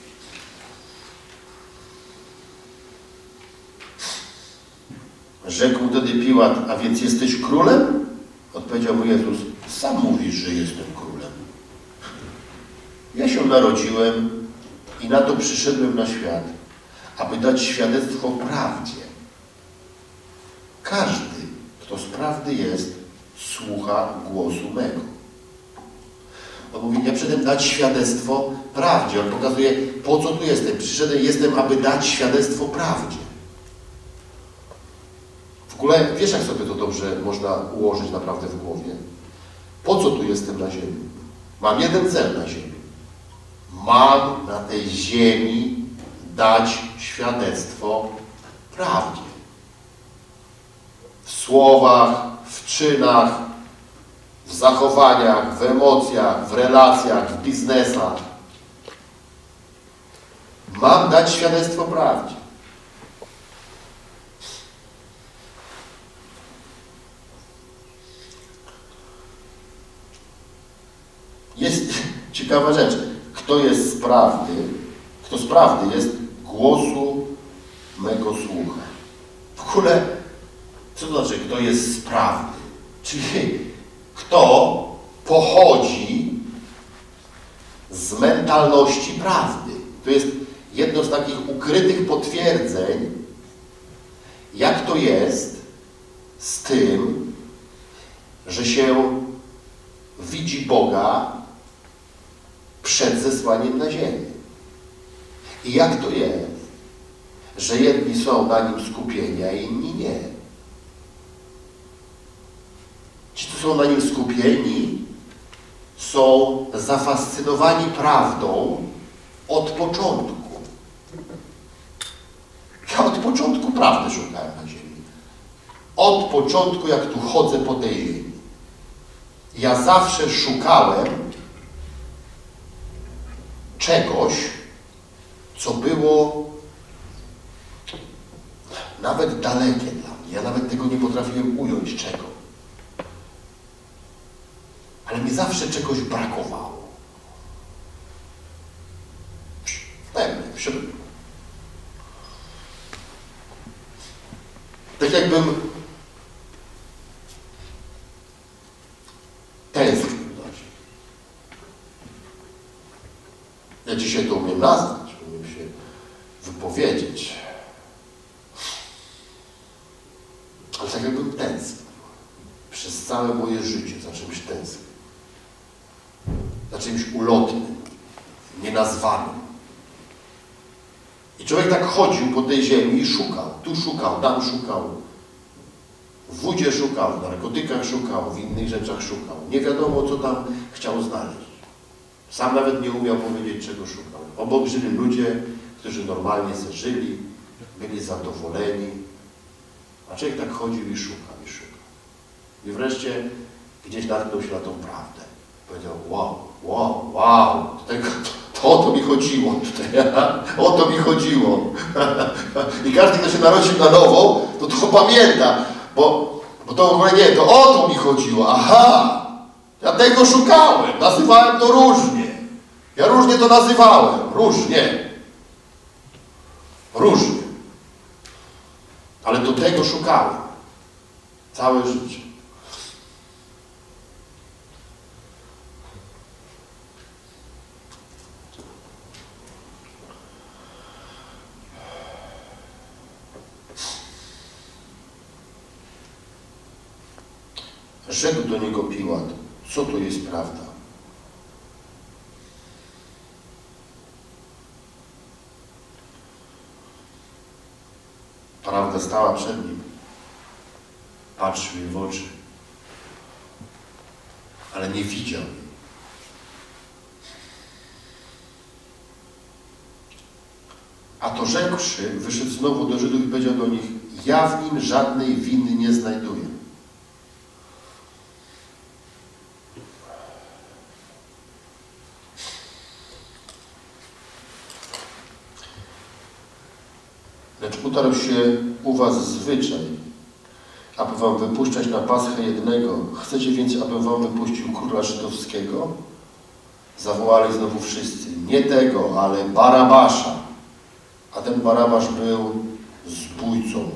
Rzekł wtedy Piłat: a więc jesteś królem? Odpowiedział mu Jezus: sam mówisz, że jestem królem. Ja się narodziłem i na to przyszedłem na świat, aby dać świadectwo prawdzie. Każdy, kto z prawdy jest, słucha głosu mego. On mówi, ja przyszedłem dać świadectwo prawdzie. On pokazuje, po co tu jestem. Przyszedłem, jestem, aby dać świadectwo prawdzie. W ogóle, wiesz, jak sobie to dobrze można ułożyć naprawdę w głowie? Po co tu jestem na ziemi? Mam jeden cel na ziemi. Mam na tej ziemi dać świadectwo prawdzie. W słowach, w czynach, w zachowaniach, w emocjach, w relacjach, w biznesach. Mam dać świadectwo prawdzie. Jest ciekawa rzecz. Kto jest z prawdy, kto z prawdy jest, głosu mego słucha. W ogóle, co to znaczy, kto jest z prawdy? Czyli kto pochodzi z mentalności prawdy. To jest jedno z takich ukrytych potwierdzeń, jak to jest z tym, że się widzi Boga przed zesłaniem na ziemię. I jak to jest, że jedni są na Nim skupieni, a inni nie. Ci, co są na Nim skupieni, są zafascynowani prawdą od początku. Ja od początku prawdy szukałem na ziemi. Od początku, jak tu chodzę po tej ziemi. Ja zawsze szukałem czegoś, co było nawet dalekie dla mnie. Ja nawet tego nie potrafiłem ująć, czego. Ale mi zawsze czegoś brakowało. Pewnie, w środku. jakbym tęsknił. Ja dzisiaj to umiem nazwać, umiem się wypowiedzieć. Ale tak jakbym tęsknił. Przez całe moje życie za czymś tęsknił. Za czymś ulotnym, nienazwanym. I człowiek tak chodził po tej ziemi i szukał. Tu szukał, tam szukał. W wódzie szukał, w narkotykach szukał, w innych rzeczach szukał. Nie wiadomo, co tam chciał znaleźć. Sam nawet nie umiał powiedzieć, czego szukał. Obok żyli ludzie, którzy normalnie sobie żyli, byli zadowoleni. A człowiek tak chodził i szukał, i szukał. I wreszcie gdzieś natknął się na tą prawdę. Powiedział, wow, wow, wow, to, tego, to o to mi chodziło tutaj, o to mi chodziło. I każdy, kto się narodził na nowo, to to pamięta, bo, bo to w ogóle nie, to o to mi chodziło, aha, ja tego szukałem, nazywałem to różnie. Ja różnie to nazywałem, różnie. Różnie. Ale do tego szukałem. Całe życie. Rzekł do niego Piłat, co to jest prawda? Prawda stała przed nim. Patrzył jej w oczy, ale nie widział jej. A to rzekłszy, wyszedł znowu do Żydów i powiedział do nich, ja w nim żadnej winy nie znajduję. Lecz utarł się u was zwyczaj, aby wam wypuszczać na Paschę jednego. Chcecie więc, abym wam wypuścił króla żydowskiego? Zawołali znowu wszyscy. Nie tego, ale Barabasza. A ten Barabasz był zbójcą.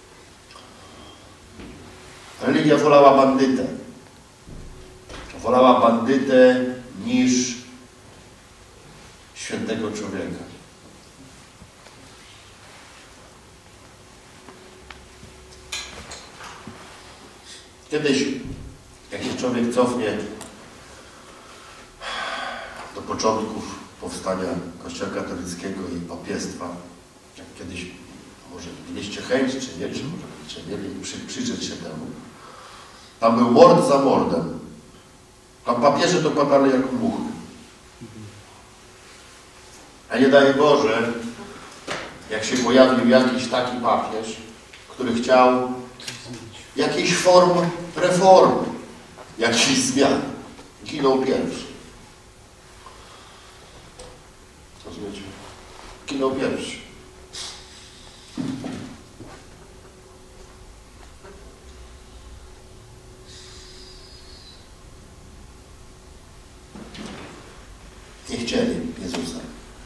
Religia wolała bandytę. Wolała bandytę niż świętego człowieka. Kiedyś, jak się człowiek cofnie do początków powstania Kościoła katolickiego i papiestwa, jak kiedyś, może mieliście chęć, czy nie, czy może byście mieli przy, przyjrzeć się temu, tam był mord za mordem. Tam papieże to padali jak muchy. A nie daj Boże, jak się pojawił jakiś taki papież, który chciał jakiejś form reformy, jakiejś zmian. Ginął pierwszy. Rozumiecie? Ginął pierwszy. Nie chcieli Jezusa.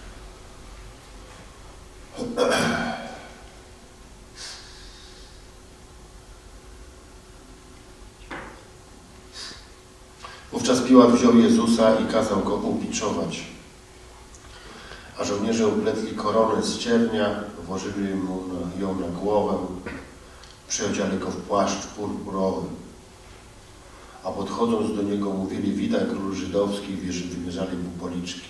Wówczas Piłat wziął Jezusa i kazał go ubiczować. A żołnierze upletli koronę z ciernia, włożyli mu ją na głowę, przyodziali go w płaszcz purpurowy. A podchodząc do niego mówili, witaj król żydowski, i wymierzali mu policzki.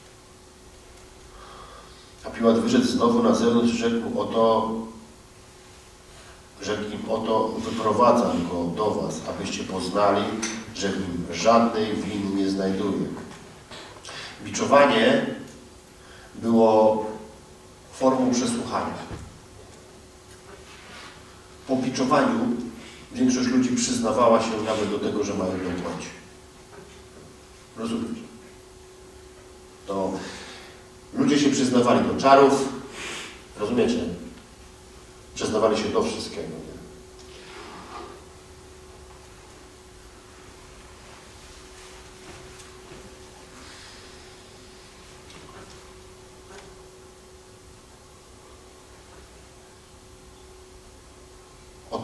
A Piłat wyszedł znowu na zewnątrz i rzekł mu, oto, rzekł im, oto wyprowadzam go do was, abyście poznali, że w nim żadnej winy nie znajduję. Biczowanie było formą przesłuchania. Po biczowaniu większość ludzi przyznawała się nawet do tego, że mają dotknąć. Rozumiesz? To ludzie się przyznawali do czarów, rozumiecie? Przyznawali się do wszystkiego. Nie?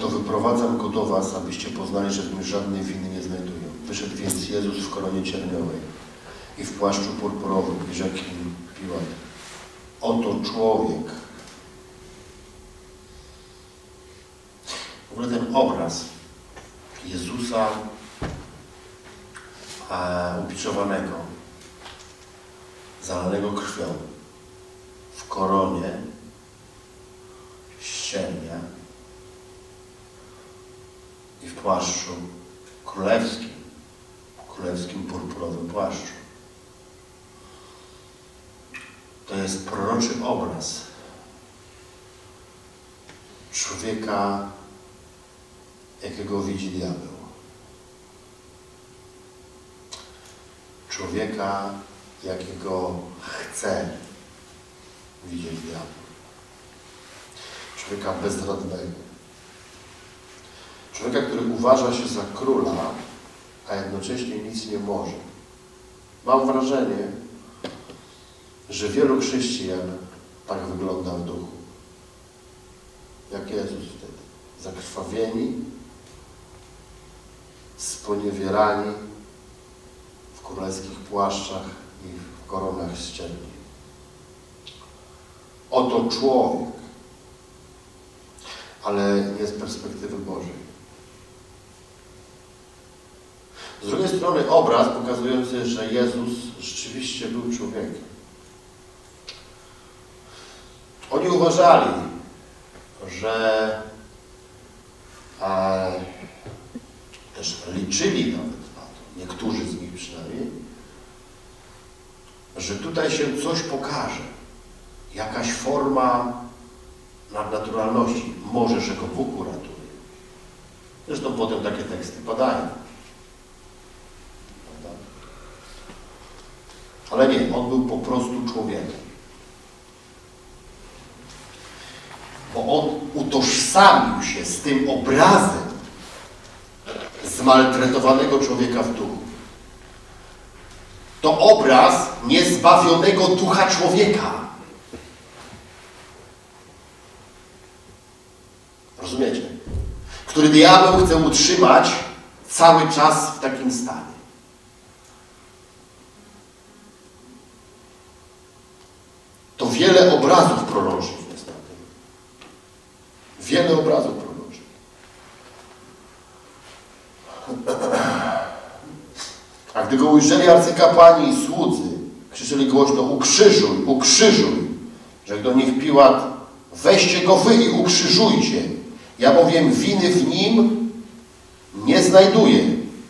Oto wyprowadzam go do was, abyście poznali, że w nim żadnej winy nie znajdują. Wyszedł więc Jezus w koronie cierniowej i w płaszczu purpurowym i rzekł im Piłat: oto człowiek. W ogóle ten obraz Jezusa a, ubiczowanego, zalanego krwią, w koronie ściernia i w płaszczu królewskim, królewskim purpurowym płaszczu. To jest proroczy obraz człowieka, jakiego widzi diabeł. Człowieka, jakiego chce widzieć diabeł. Człowieka bezradnego. Człowieka, który uważa się za króla, a jednocześnie nic nie może. Mam wrażenie, że wielu chrześcijan tak wygląda w duchu. Jak Jezus wtedy. Zakrwawieni, sponiewierani w królewskich płaszczach i w koronach z ścierni. Oto człowiek, ale nie z perspektywy Bożej. Z drugiej strony obraz pokazujący, że Jezus rzeczywiście był człowiekiem. Oni uważali, że e, też liczyli nawet na to, niektórzy z nich przynajmniej, że tutaj się coś pokaże, jakaś forma nadnaturalności, może, że go Bóg uratuje. Zresztą potem takie teksty padają. Prawda? Ale nie, on był po prostu człowiekiem. Bo on utożsamił się z tym obrazem zmaltretowanego człowieka w duchu. To obraz niezbawionego ducha człowieka. Rozumiecie? Który diabeł chce utrzymać cały czas w takim stanie. To wiele obrazów proroczych jest na tym. Wiele obrazów proroczych. A gdy go ujrzeli arcykapłani i słudzy, krzyczeli głośno: ukrzyżuj, ukrzyżuj. Rzekł do nich Piłat: weźcie go wy i ukrzyżujcie. Ja bowiem winy w nim nie znajduję.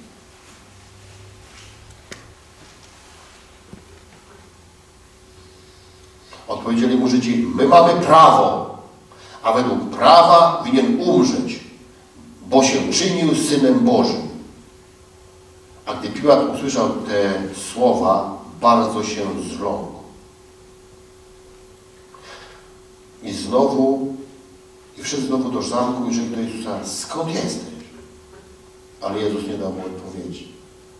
Odpowiedzieli mu Żydzi: my mamy prawo, a według prawa winien umrzeć, bo się czynił Synem Bożym. A gdy Piłat usłyszał te słowa, bardzo się zląkł. I znowu, i wszedł znowu do zamku i rzekł do Jezusa: skąd jesteś? Ale Jezus nie dał mu odpowiedzi.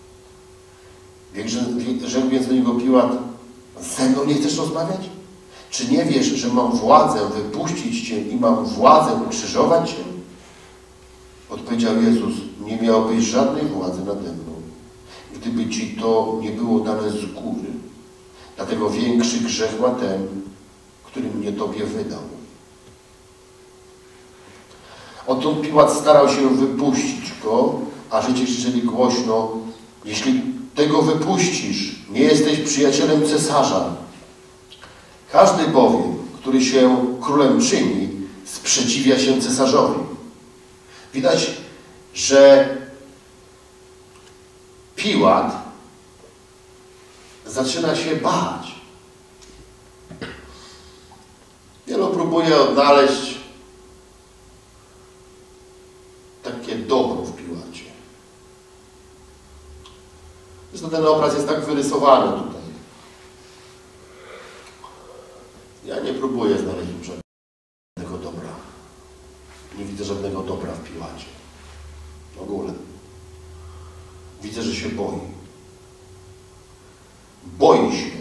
Rzekł więc do niego Piłat: ze mną nie chcesz rozmawiać? Czy nie wiesz, że mam władzę wypuścić cię i mam władzę ukrzyżować cię? Odpowiedział Jezus: nie miałbyś żadnej władzy nade mną, gdyby ci to nie było dane z góry. Dlatego większy grzech ma ten, który mnie tobie wydał. Odtąd Piłat starał się wypuścić go, a Żydzi krzyczeli głośno: jeśli tego wypuścisz, nie jesteś przyjacielem cesarza. Każdy bowiem, który się królem czyni, sprzeciwia się cesarzowi. Widać, że Piłat zaczyna się bać. Wielu próbuje odnaleźć takie dobro w Piłacie. Zresztą ten obraz jest tak wyrysowany tutaj. Ja nie próbuję znaleźć żadnego dobra. Nie widzę żadnego dobra w Piłacie. W ogóle. Widzę, że się boi. Boi się,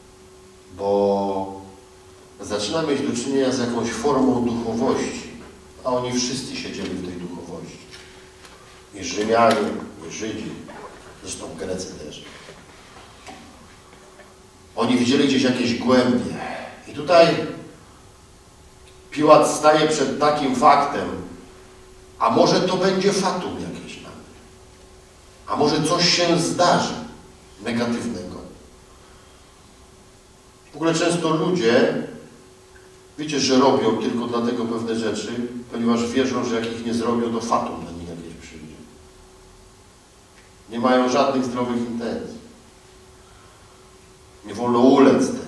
bo zaczyna mieć do czynienia z jakąś formą duchowości, A oni wszyscy siedzieli w tej duchowości. I Rzymianie, i Żydzi, zresztą Grecy też. Oni widzieli gdzieś jakieś głębie. I tutaj Piłat staje przed takim faktem, a może to będzie fatum jakieś nawet. A może coś się zdarzy negatywnego. W ogóle często ludzie, wiecie, że robią tylko dlatego pewne rzeczy, ponieważ wierzą, że jak ich nie zrobią, to fatum na nich jakieś przyjdzie. Nie mają żadnych zdrowych intencji. Nie wolno ulec temu.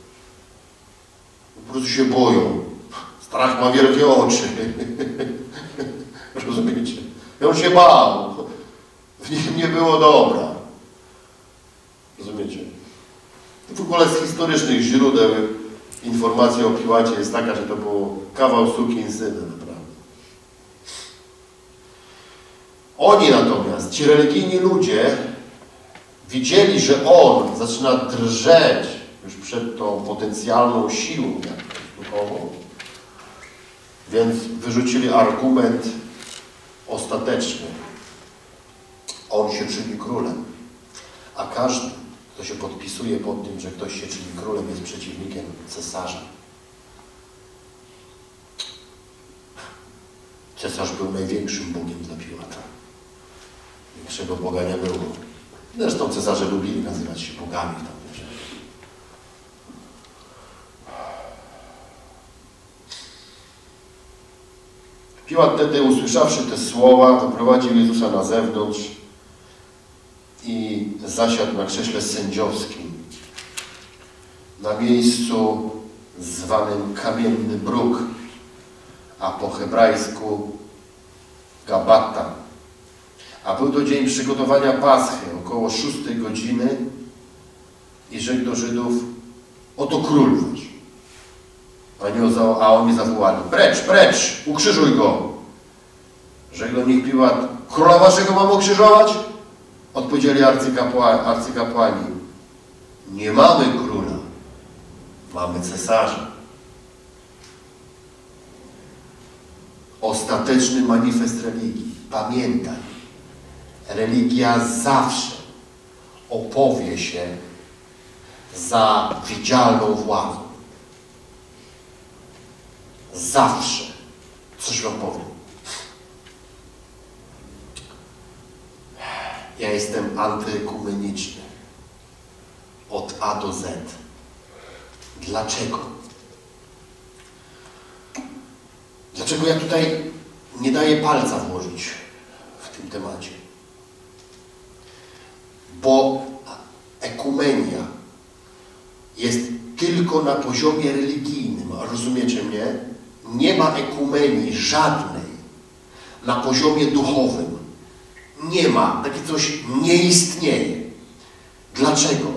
Po prostu się boją. Strach ma wielkie oczy. Rozumiecie? I on się bał. W nim nie było dobra. Rozumiecie? W ogóle z historycznych źródeł informacja o Piłacie jest taka, że to było kawał sukinsyna, naprawdę. Oni natomiast, ci religijni ludzie, widzieli, że on zaczyna drżeć już przed tą potencjalną siłą jakąś duchową, więc wyrzucili argument ostateczny. On się czyni królem, a każdy, kto się podpisuje pod tym, że ktoś się czyni królem, jest przeciwnikiem cesarza. Cesarz był największym Bogiem dla Piłata. Większego Boga nie było. Zresztą cesarze lubili nazywać się bogami. Tam, wiecie. Piłat wtedy, usłyszawszy te słowa, wyprowadził Jezusa na zewnątrz i zasiadł na krześle sędziowskim na miejscu zwanym Kamienny Bruk, a po hebrajsku Gabata. A był to dzień przygotowania Paschy, około szóstej godziny, i rzekł do Żydów: oto król wasz. A oni zawołali: precz, precz, ukrzyżuj go. Rzekł do nich Piłat: króla waszego mam ukrzyżować? Odpowiedzieli arcykapłani, arcykapłani: nie mamy króla, mamy cesarza. Ostateczny manifest religii. Pamiętaj, religia zawsze opowie się za widzialną władzą. Zawsze. Coś wam powiem. Ja jestem antyekumeniczny. Od A do Z. Dlaczego? Dlaczego ja tutaj nie daję palca włożyć w tym temacie? Bo ekumenia jest tylko na poziomie religijnym. Rozumiecie mnie? Nie ma ekumenii żadnej na poziomie duchowym. Nie ma. Takie coś nie istnieje. Dlaczego?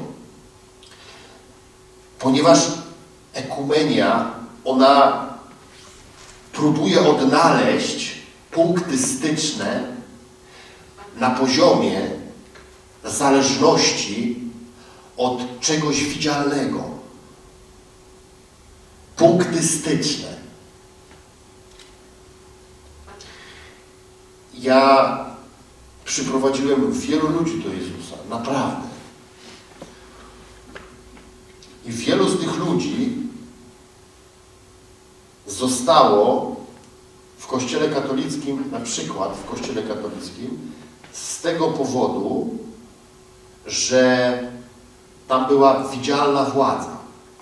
Ponieważ ekumenia, ona próbuje odnaleźć punkty styczne na poziomie zależności od czegoś widzialnego. Punkty styczne. Ja przyprowadziłem wielu ludzi do Jezusa, naprawdę. I wielu z tych ludzi zostało w Kościele katolickim, na przykład w Kościele katolickim, z tego powodu, że tam była widzialna władza.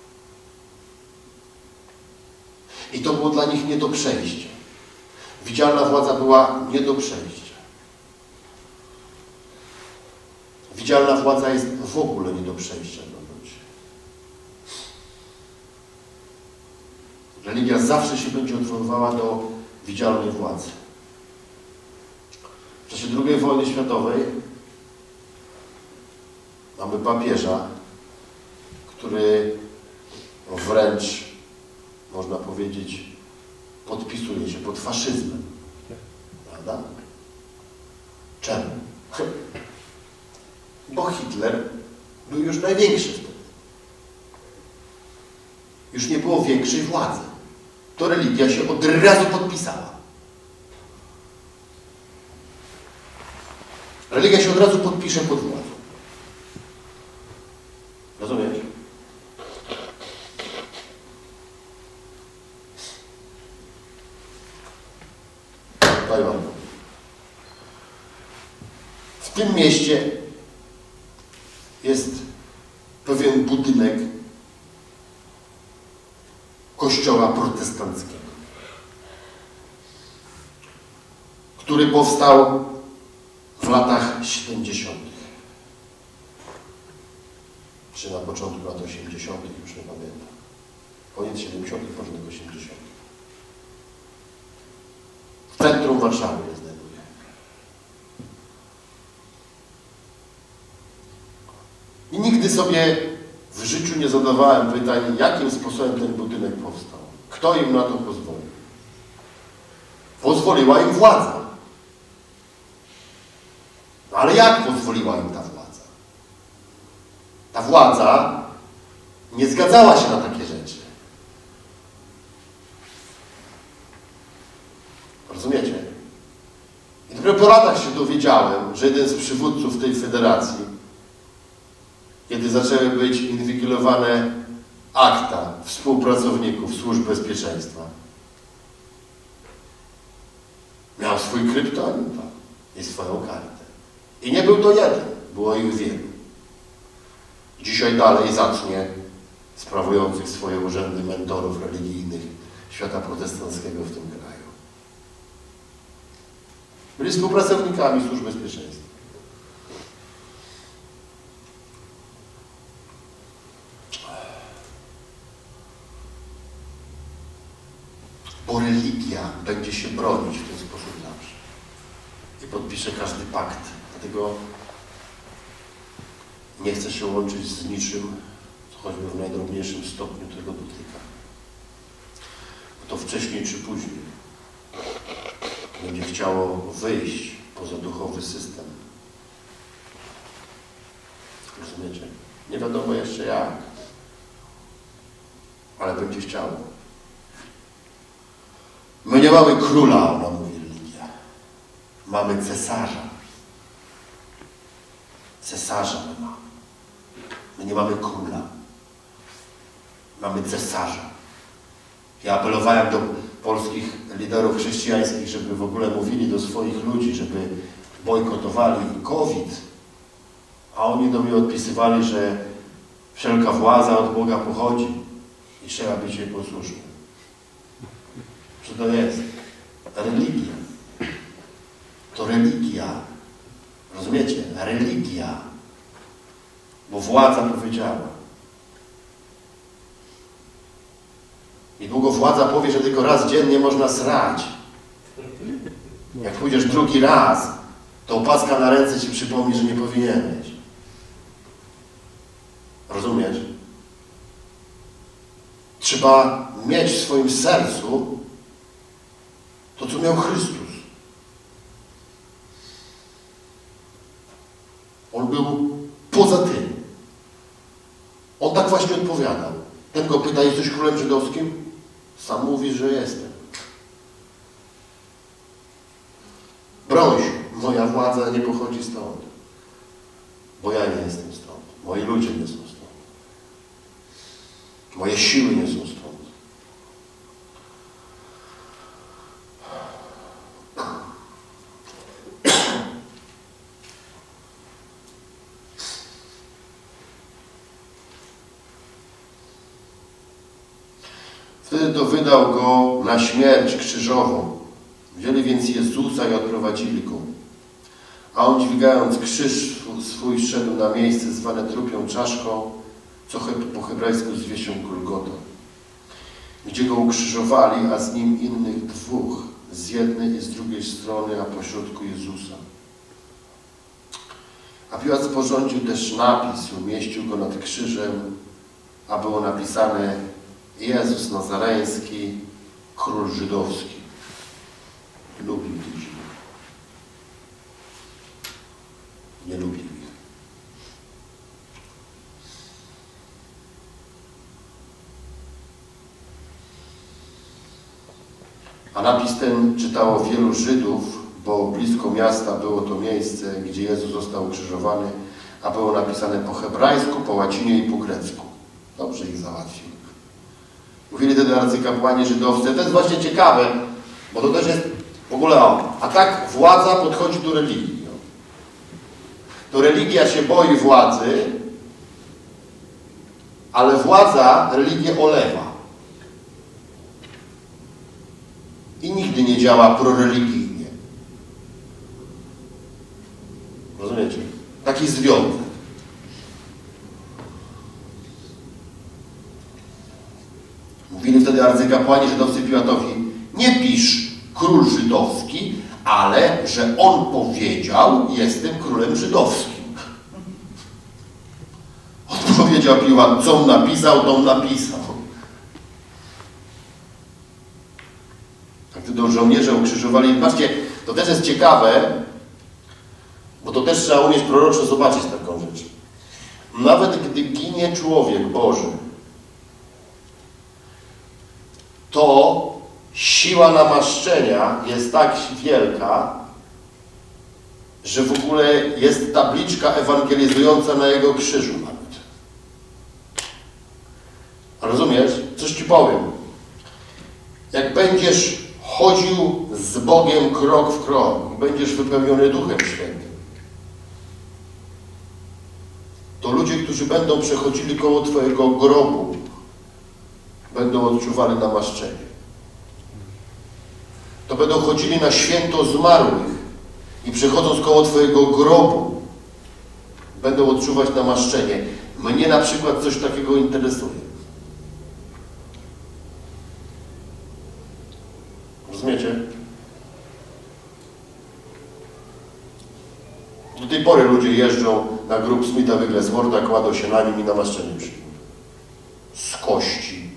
I to było dla nich nie do przejścia. Widzialna władza była nie do przejścia. Widzialna władza jest w ogóle nie do przejścia dla ludzi. Religia zawsze się będzie odwoływała do widzialnej władzy. W czasie drugiej wojny światowej mamy papieża, który wręcz, można powiedzieć, podpisuje się pod faszyzmem. Prawda? Czemu? Bo Hitler był już największy wtedy. Już nie było większej władzy. To religia się od razu podpisała. Religia się od razu podpisze pod władzą. Rozumiesz? Tajwan. W tym mieście jest pewien budynek kościoła protestanckiego, który powstał w latach siedemdziesiątych. Czy na początku lat osiemdziesiątych, już nie pamiętam. Koniec siedemdziesiątych, początek osiemdziesiątych. W centrum Warszawy jest znajduje. I nigdy sobie w życiu nie zadawałem pytań, jakim sposobem ten budynek powstał. Kto im na to pozwolił? Pozwoliła im władza. No ale jak pozwoliła im ta władza? Ta władza nie zgadzała się na takie rzeczy. Rozumiecie? I dopiero po latach się dowiedziałem, że jeden z przywódców tej federacji, kiedy zaczęły być inwigilowane akta współpracowników służb bezpieczeństwa, miał swój kryptonim tam i swoją kartę. I nie był to jeden, było ich wielu. Dzisiaj dalej zacznie sprawujących swoje urzędy mentorów religijnych świata protestanckiego w tym kraju. Byli współpracownikami służb bezpieczeństwa. Bo religia będzie się bronić w ten sposób zawsze. I podpisze każdy pakt. Dlatego nie chce się łączyć z niczym, co choćby w najdrobniejszym stopniu tego dotyka. Bo to wcześniej czy później będzie chciało wyjść poza duchowy system. Rozumiecie? Nie wiadomo jeszcze jak, ale będzie chciało. My nie mamy króla, ona mówi religia. Mamy cesarza. Cesarza my mamy. My nie mamy króla. Mamy cesarza. Ja apelowałem do polskich liderów chrześcijańskich, żeby w ogóle mówili do swoich ludzi, żeby bojkotowali COVID. A oni do mnie odpisywali, że wszelka władza od Boga pochodzi i trzeba być jej posłusznym. Co to jest? Religia. To religia. Rozumiecie? Religia. Bo władza powiedziała. Niedługo władza powie, że tylko raz dziennie można srać. Jak pójdziesz drugi raz, to opaska na ręce ci przypomni, że nie powinieneś. Rozumiesz? Trzeba mieć w swoim sercu to, co miał Chrystus. On był poza tym. On tak właśnie odpowiadał. Ten go pyta, jesteś królem żydowskim? Sam mówi, że jestem. Broń się, moja władza nie pochodzi stąd. Bo ja nie jestem stąd. Moi ludzie nie są stąd. Moje siły nie są stąd. Wtedy to wydał go na śmierć krzyżową. Wzięli więc Jezusa i odprowadzili go. A on, dźwigając krzyż swój, szedł na miejsce zwane trupią czaszką, co po hebrajsku zwie się Golgota, gdzie go ukrzyżowali, a z nim innych dwóch, z jednej i z drugiej strony, a pośrodku Jezusa. A Piłat sporządził też napis, umieścił go nad krzyżem, a było napisane: Jezus Nazareński, król żydowski. Lubił tych Żydów. Nie lubił ich. A napis ten czytało wielu Żydów, bo blisko miasta było to miejsce, gdzie Jezus został ukrzyżowany, a było napisane po hebrajsku, po łacinie i po grecku. Dobrze ich załatwił. Mówili wtedy arcykapłani żydowscy. To jest właśnie ciekawe, bo to też jest w ogóle o. A tak władza podchodzi do religii. No. To religia się boi władzy, ale władza religię olewa. I nigdy nie działa proreligijnie. Rozumiecie? Taki związek. Mówili wtedy arcykapłani żydowscy Piłatowi: nie pisz król żydowski, ale że on powiedział: jestem królem żydowskim. Odpowiedział Piłat: co on napisał, to on napisał. Tak wtedy żołnierze ukrzyżowali. Patrzcie, to też jest ciekawe, bo to też trzeba umieć proroczo zobaczyć taką rzecz. Nawet gdy ginie człowiek Boży, to siła namaszczenia jest tak wielka, że w ogóle jest tabliczka ewangelizująca na jego krzyżu nawet. Rozumiesz? Coś ci powiem. Jak będziesz chodził z Bogiem krok w krok, będziesz wypełniony Duchem Świętym, to ludzie, którzy będą przechodzili koło twojego grobu, będą odczuwali namaszczenie. To będą chodzili na święto zmarłych i przechodząc koło twojego grobu, będą odczuwać namaszczenie. Mnie na przykład coś takiego interesuje. Rozumiecie? Do tej pory ludzie jeżdżą na grób Smitha Wiggleswortha, kładą się na nim i namaszczenie przyjmują. Z kości.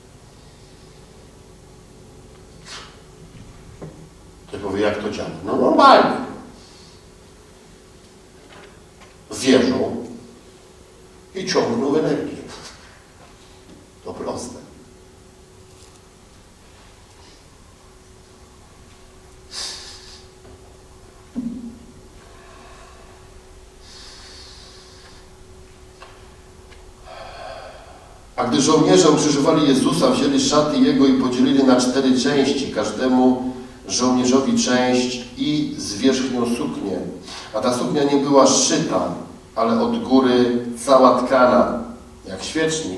Ktoś powie, jak to działa? No normalnie. Wierzą i ciągną energię. To proste. A gdy żołnierze ukrzyżowali Jezusa, wzięli szaty Jego i podzielili na cztery części, każdemu żołnierzowi część i zwierzchnią suknię. A ta suknia nie była szyta, ale od góry cała tkana, jak świecznik.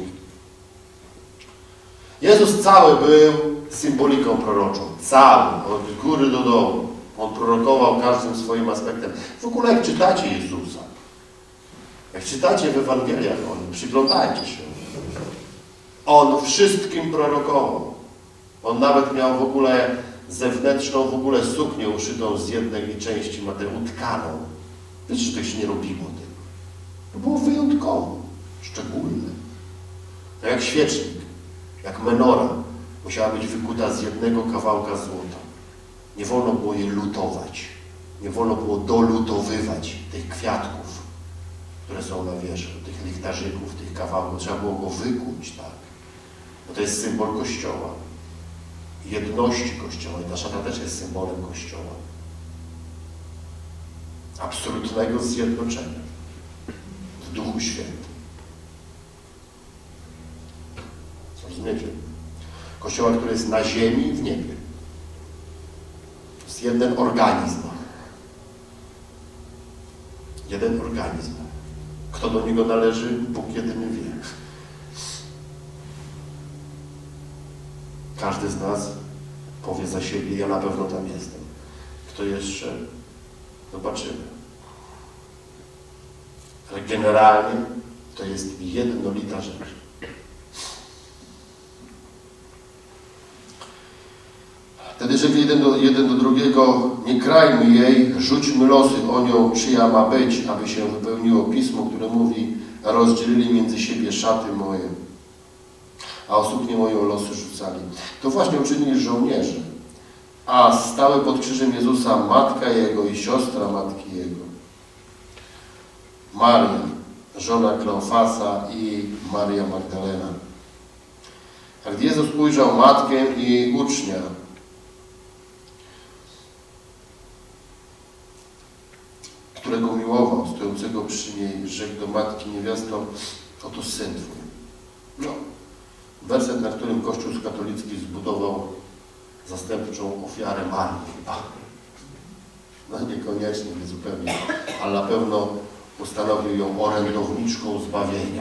Jezus cały był symboliką proroczą. Cały, od góry do dołu. On prorokował każdym swoim aspektem. W ogóle jak czytacie Jezusa, jak czytacie w Ewangeliach o Nim, przyglądajcie się. On wszystkim prorokował. On nawet miał w ogóle zewnętrzną w ogóle suknię uszytą z jednej części materiału, utkaną. Wiecie, że tak się nie robiło tego. To było wyjątkowo, szczególne. Tak jak świecznik, jak menora musiała być wykuta z jednego kawałka złota. Nie wolno było jej lutować. Nie wolno było dolutowywać tych kwiatków, które są na wierzchu, tych lichtarzyków, tych kawałków. Trzeba było go wykuć, tak. Bo to jest symbol Kościoła. Jedności Kościoła. I ta szata też jest symbolem Kościoła. Absolutnego zjednoczenia w Duchu Świętym. Rozumiecie? Kościoła, który jest na ziemi i w niebie. To jest jeden organizm. Jeden organizm. Kto do niego należy, Bóg jedyny wie. Każdy z nas powie za siebie: ja na pewno tam jestem. Kto jeszcze? Zobaczymy. Ale generalnie to jest jednolita rzecz. Wtedy rzekli jeden do, jeden do drugiego: nie krajmy jej, rzućmy losy o nią, czyja ma być, aby się wypełniło Pismo, które mówi: rozdzielili między siebie szaty moje, a o suknię moją losy rzucali. To właśnie uczynili żołnierze, a stały pod krzyżem Jezusa matka Jego i siostra matki Jego, Maria, żona Kleofasa, i Maria Magdalena. A gdy Jezus ujrzał matkę i ucznia, którego miłował, stojącego przy niej, rzekł do matki: niewiasto, oto syn twój. No, werset, na którym Kościół katolicki zbudował zastępczą ofiarę Marii chyba. No niekoniecznie, nie zupełnie, ale na pewno ustanowił ją orędowniczką zbawienia.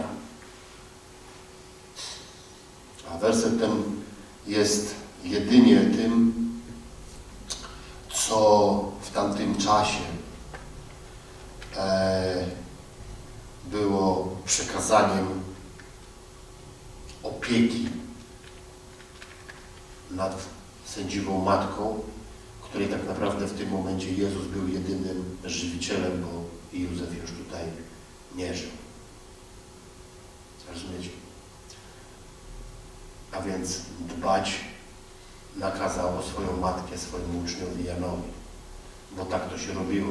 A werset ten jest jedynie tym, co w tamtym czasie e, było przekazaniem opieki nad sędziwą matką, której tak naprawdę w tym momencie Jezus był jedynym żywicielem, bo i Józef już tutaj nie żył. Rozumiecie? A więc dbać nakazało swoją matkę swojemu uczniowi Janowi, bo tak to się robiło.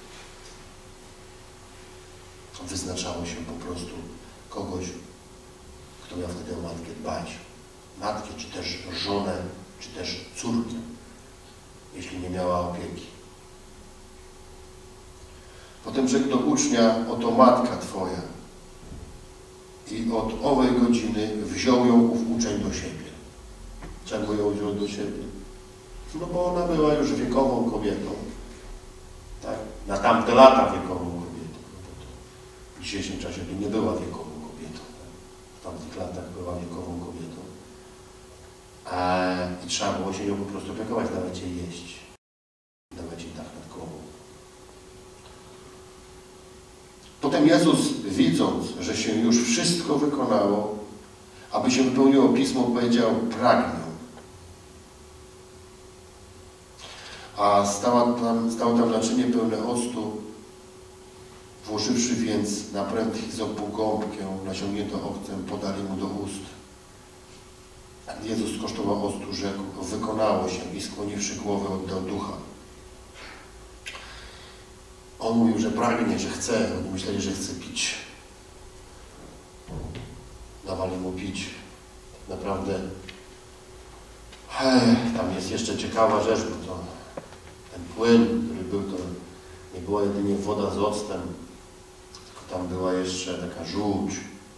Wyznaczało się po prostu kogoś, kto miał wtedy o matkę dbać. Matkę, czy też żonę, czy też córkę, jeśli nie miała opieki. Potem rzekł do ucznia: oto matka twoja. I od owej godziny wziął ją ów uczeń do siebie. Czemu ją wziął do siebie? No bo ona była już wiekową kobietą. Tak? Na tamte lata wiekową kobietą. W dzisiejszym czasie to nie była wiekową kobietą. W tamtych latach była wiekową kobietą. E, I trzeba było się nią po prostu opiekować, dawać jej jeść. Dawać jej dach nad głową. Potem Jezus, widząc, że się już wszystko wykonało, aby się wypełniło Pismo, powiedział: pragnę. A stało tam, stało tam naczynie pełne octu, włożywszy więc na pręt hizopu gąbkę naciągniętą okcem, podali mu do ust. Jezus skosztował octu, rzekł: wykonało się, i skłoniwszy głowę, oddał ducha. On mówił, że pragnie, że chce. Oni myśleli, że chce pić. Dawali mu pić. Naprawdę. Hej, tam jest jeszcze ciekawa rzecz, bo to ten płyn, który był, to nie była jedynie woda z octem, tylko tam była jeszcze taka żółć.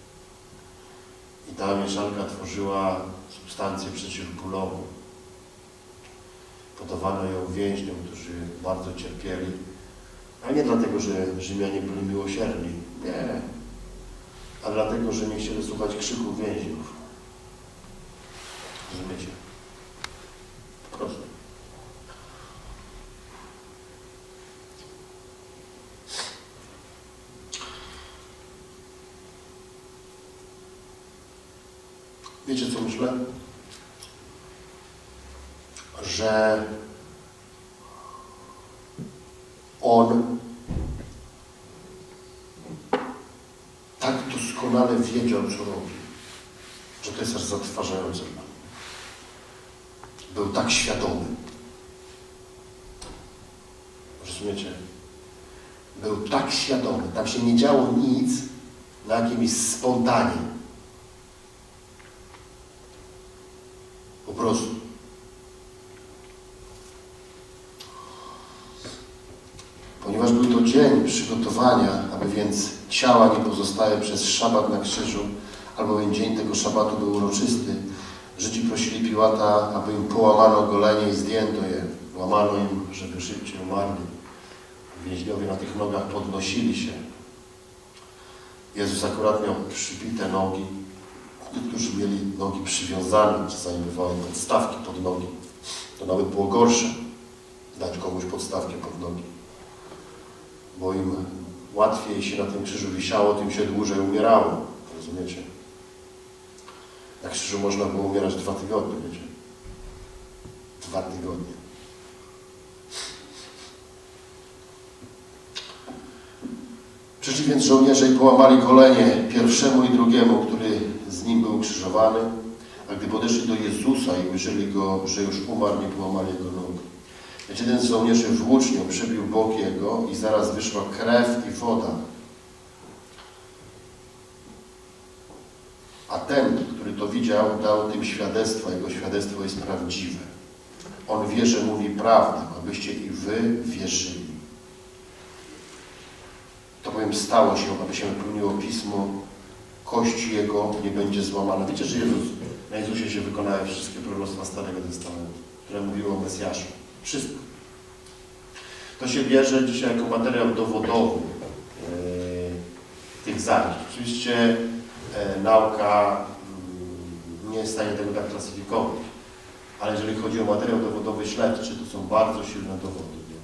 I ta mieszanka tworzyła substancję przeciwbólową. Podawano ją więźniom, którzy bardzo cierpieli. A nie dlatego, że Rzymianie byli miłosierni. Nie. A dlatego, że nie chcieli słuchać krzyków więźniów. Rozumiecie? Po prostu. Wiecie, co myślę? Że on tak doskonale wiedział, co robi, że to jest aż zatrważające dla mnie. Był tak świadomy. Rozumiecie? Był tak świadomy. Tam się nie działo nic na jakimś spontanie. Po prostu. Ponieważ był to dzień przygotowania, aby więc ciała nie pozostały przez szabat na krzyżu, albowiem dzień tego szabatu był uroczysty, Żydzi prosili Piłata, aby im połamano golenie i zdjęto je. Łamano im, żeby szybciej umarli. Więźniowie na tych nogach podnosili się. Jezus akurat miał przybite nogi. Niektórzy mieli nogi przywiązane, czasami bywały podstawki pod nogi. To nawet było gorsze, dać komuś podstawkę pod nogi. Bo im łatwiej się na tym krzyżu wisiało, tym się dłużej umierało. Rozumiecie? Na krzyżu można było umierać dwa tygodnie, wiecie? Dwa tygodnie. Przyszli więc żołnierze i połamali golenie pierwszemu i drugiemu, który z nim był ukrzyżowany, a gdy podeszli do Jezusa i ujrzeli go, że już umarł, nie połamali jego nóg. Lecz jeden z żołnierzy włócznią przebił bok jego i zaraz wyszła krew i woda. A ten, który to widział, dał tym świadectwo, jego świadectwo jest prawdziwe. On wie, że mówi prawdę, abyście i wy wierzyli. bowiem stało się, aby się wypełniło Pismo, kość Jego nie będzie złamana. Wiecie, że Jezus, na Jezusie się wykonały wszystkie proroctwa Starego Testamentu, które mówiły o Mesjaszu. Wszystko. To się bierze dzisiaj jako materiał dowodowy yy, tych zajęć. Oczywiście yy, nauka yy, nie jest w stanie tego tak klasyfikować, ale jeżeli chodzi o materiał dowodowy śledczy, to są bardzo silne dowody. Nie?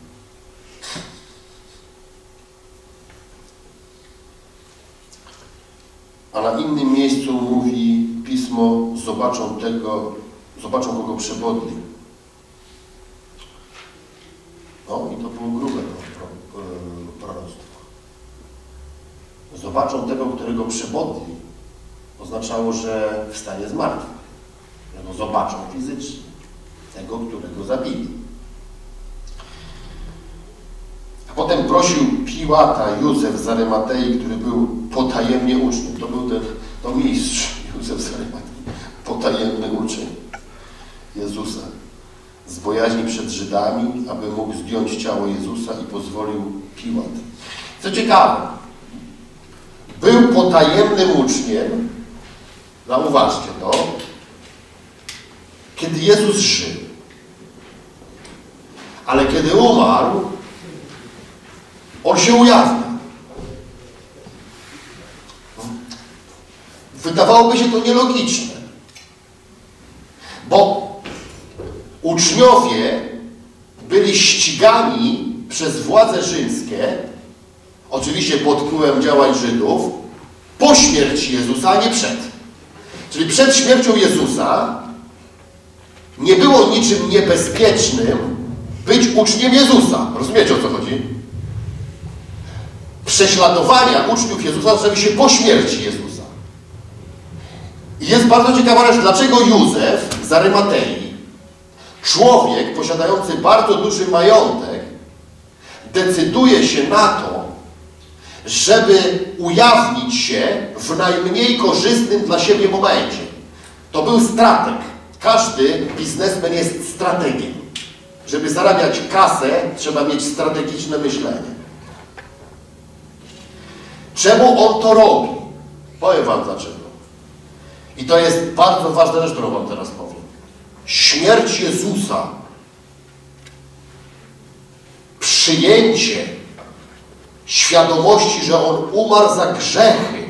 A na innym miejscu mówi Pismo, zobaczą tego, zobaczą kogo przebodli. No i to było grube proroctwo. Zobaczą tego, którego przebodli, oznaczało, że wstanie z martwych. No zobaczą fizycznie tego, którego zabili. A potem prosił Piłata Józef z Arymatei, który był potajemnie uczniem. To był ten, to mistrz Józef z Arymatei, potajemny uczeń Jezusa. Z bojaźni przed Żydami, aby mógł zdjąć ciało Jezusa i pozwolił Piłat. Co ciekawe, był potajemnym uczniem, zauważcie to, kiedy Jezus żył. Ale kiedy umarł, on się ujawnia. Wydawałoby się to nielogiczne, bo uczniowie byli ścigani przez władze rzymskie, oczywiście pod wpływem działań Żydów, po śmierci Jezusa, a nie przed. Czyli przed śmiercią Jezusa nie było niczym niebezpiecznym być uczniem Jezusa. Rozumiecie, o co chodzi? Prześladowania uczniów Jezusa zaczęły się po śmierci Jezusa. I jest bardzo ciekawa rzecz, dlaczego Józef z Arymatei, człowiek posiadający bardzo duży majątek, decyduje się na to, żeby ujawnić się w najmniej korzystnym dla siebie momencie. To był strateg. Każdy biznesmen jest strategiem. Żeby zarabiać kasę, trzeba mieć strategiczne myślenie. Czemu on to robi? Powiem wam dlaczego. I to jest bardzo ważna rzecz, którą wam teraz powiem. Śmierć Jezusa, przyjęcie świadomości, że On umarł za grzechy,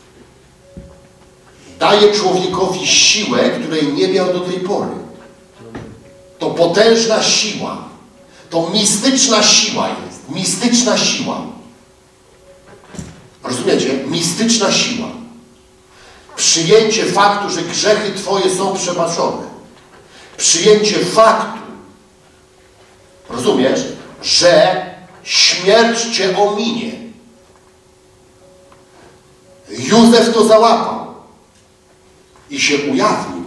daje człowiekowi siłę, której nie miał do tej pory. To potężna siła. To mistyczna siła jest. Mistyczna siła. Rozumiecie? Mistyczna siła. Przyjęcie faktu, że grzechy Twoje są przebaczone. Przyjęcie faktu, rozumiesz, że śmierć Cię ominie. Józef to załapał i się ujawnił.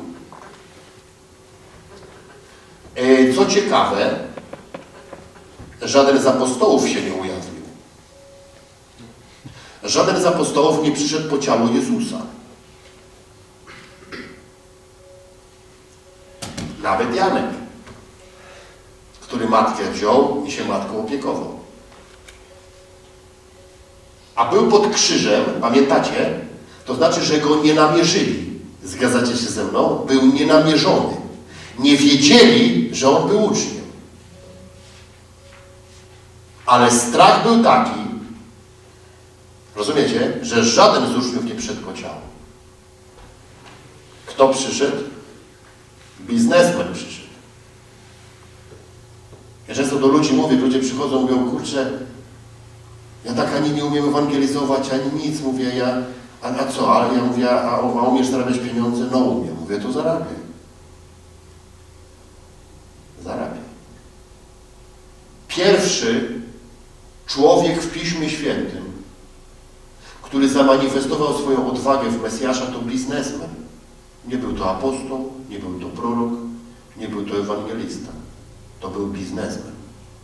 Co ciekawe, żaden z apostołów się nie ujawnił. Żaden z apostołów nie przyszedł po ciało Jezusa. Nawet Janek, który matkę wziął i się matką opiekował. A był pod krzyżem, pamiętacie? To znaczy, że go nie namierzyli. Zgadzacie się ze mną? Był nienamierzony. Nie wiedzieli, że on był uczniem. Ale strach był taki, rozumiecie, że żaden z uczniów nie przyszedł po ciało. Kto przyszedł? Biznesmen przyszedł. Ja często do ludzi mówię, ludzie przychodzą, mówią, kurczę, ja tak ani nie umiem ewangelizować, ani nic, mówię, ja, a, a co, ale ja mówię, a, a umiesz zarabiać pieniądze? No umiem. Mówię, to zarabiaj. Zarabiaj. Pierwszy człowiek w Piśmie Świętym, który zamanifestował swoją odwagę w Mesjasza, to biznesmen. Nie był to apostoł, nie był to prorok, nie był to ewangelista. To był biznesmen.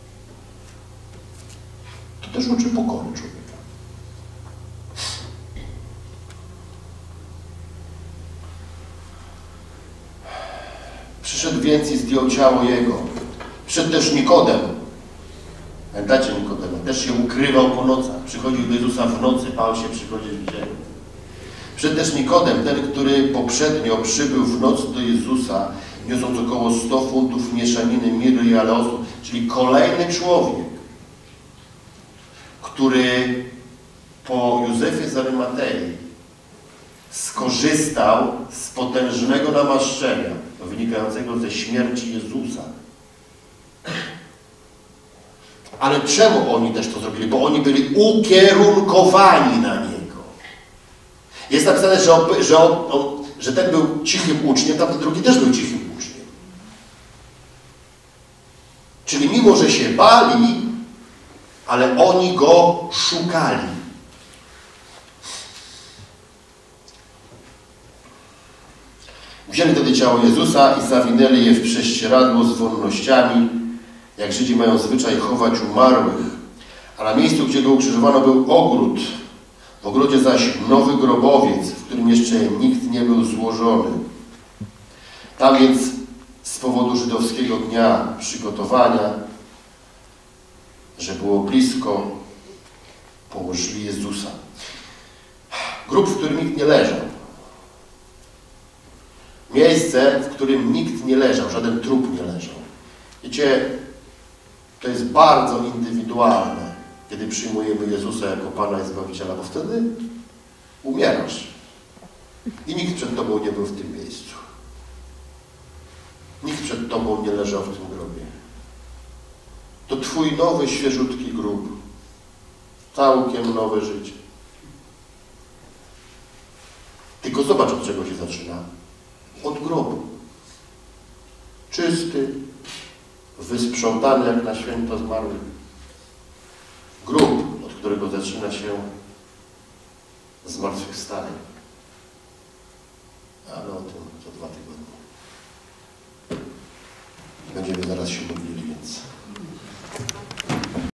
To też uczy pokory człowieka. Przyszedł więc i zdjął ciało jego. Przyszedł też Nikodem. Pamiętacie Nikodema? też się ukrywał po nocach. Przychodził do Jezusa w nocy, bał się przychodzić w dzień. Przyszedł też Nikodem, ten, który poprzednio przybył w noc do Jezusa, niosąc około sto funtów mieszaniny mirry i aloesu, czyli kolejny człowiek, który po Józefie z Arymatei skorzystał z potężnego namaszczenia wynikającego ze śmierci Jezusa. Ale czemu oni też to zrobili? Bo oni byli ukierunkowani na Niego. Jest napisane, że, on, że, on, on, że ten był cichym uczniem, tamten drugi też był cichym uczniem. Czyli mimo, że się bali, ale oni Go szukali. Wzięli wtedy ciało Jezusa i zawinęli je w prześcieradło z wonnościami, jak Żydzi mają zwyczaj chować umarłych. A na miejscu, gdzie go ukrzyżowano, był ogród. W ogrodzie zaś nowy grobowiec, w którym jeszcze nikt nie był złożony. Tam więc z powodu żydowskiego dnia przygotowania, że było blisko, położyli Jezusa. Grób, w którym nikt nie leżał. Miejsce, w którym nikt nie leżał, żaden trup nie leżał. Wiecie, to jest bardzo indywidualne, kiedy przyjmujemy Jezusa jako Pana i Zbawiciela, bo wtedy umierasz. I nikt przed Tobą nie był w tym miejscu. Nikt przed Tobą nie leżał w tym grobie. To Twój nowy, świeżutki grób. Całkiem nowe życie. Tylko zobacz, od czego się zaczyna. Od grobu. Czysty, wysprzątany jak na święto zmarłych. Grób, od którego zaczyna się zmartwychwstanie. Ale o tym za dwa tygodnie. Będziemy zaraz się modlili, więc...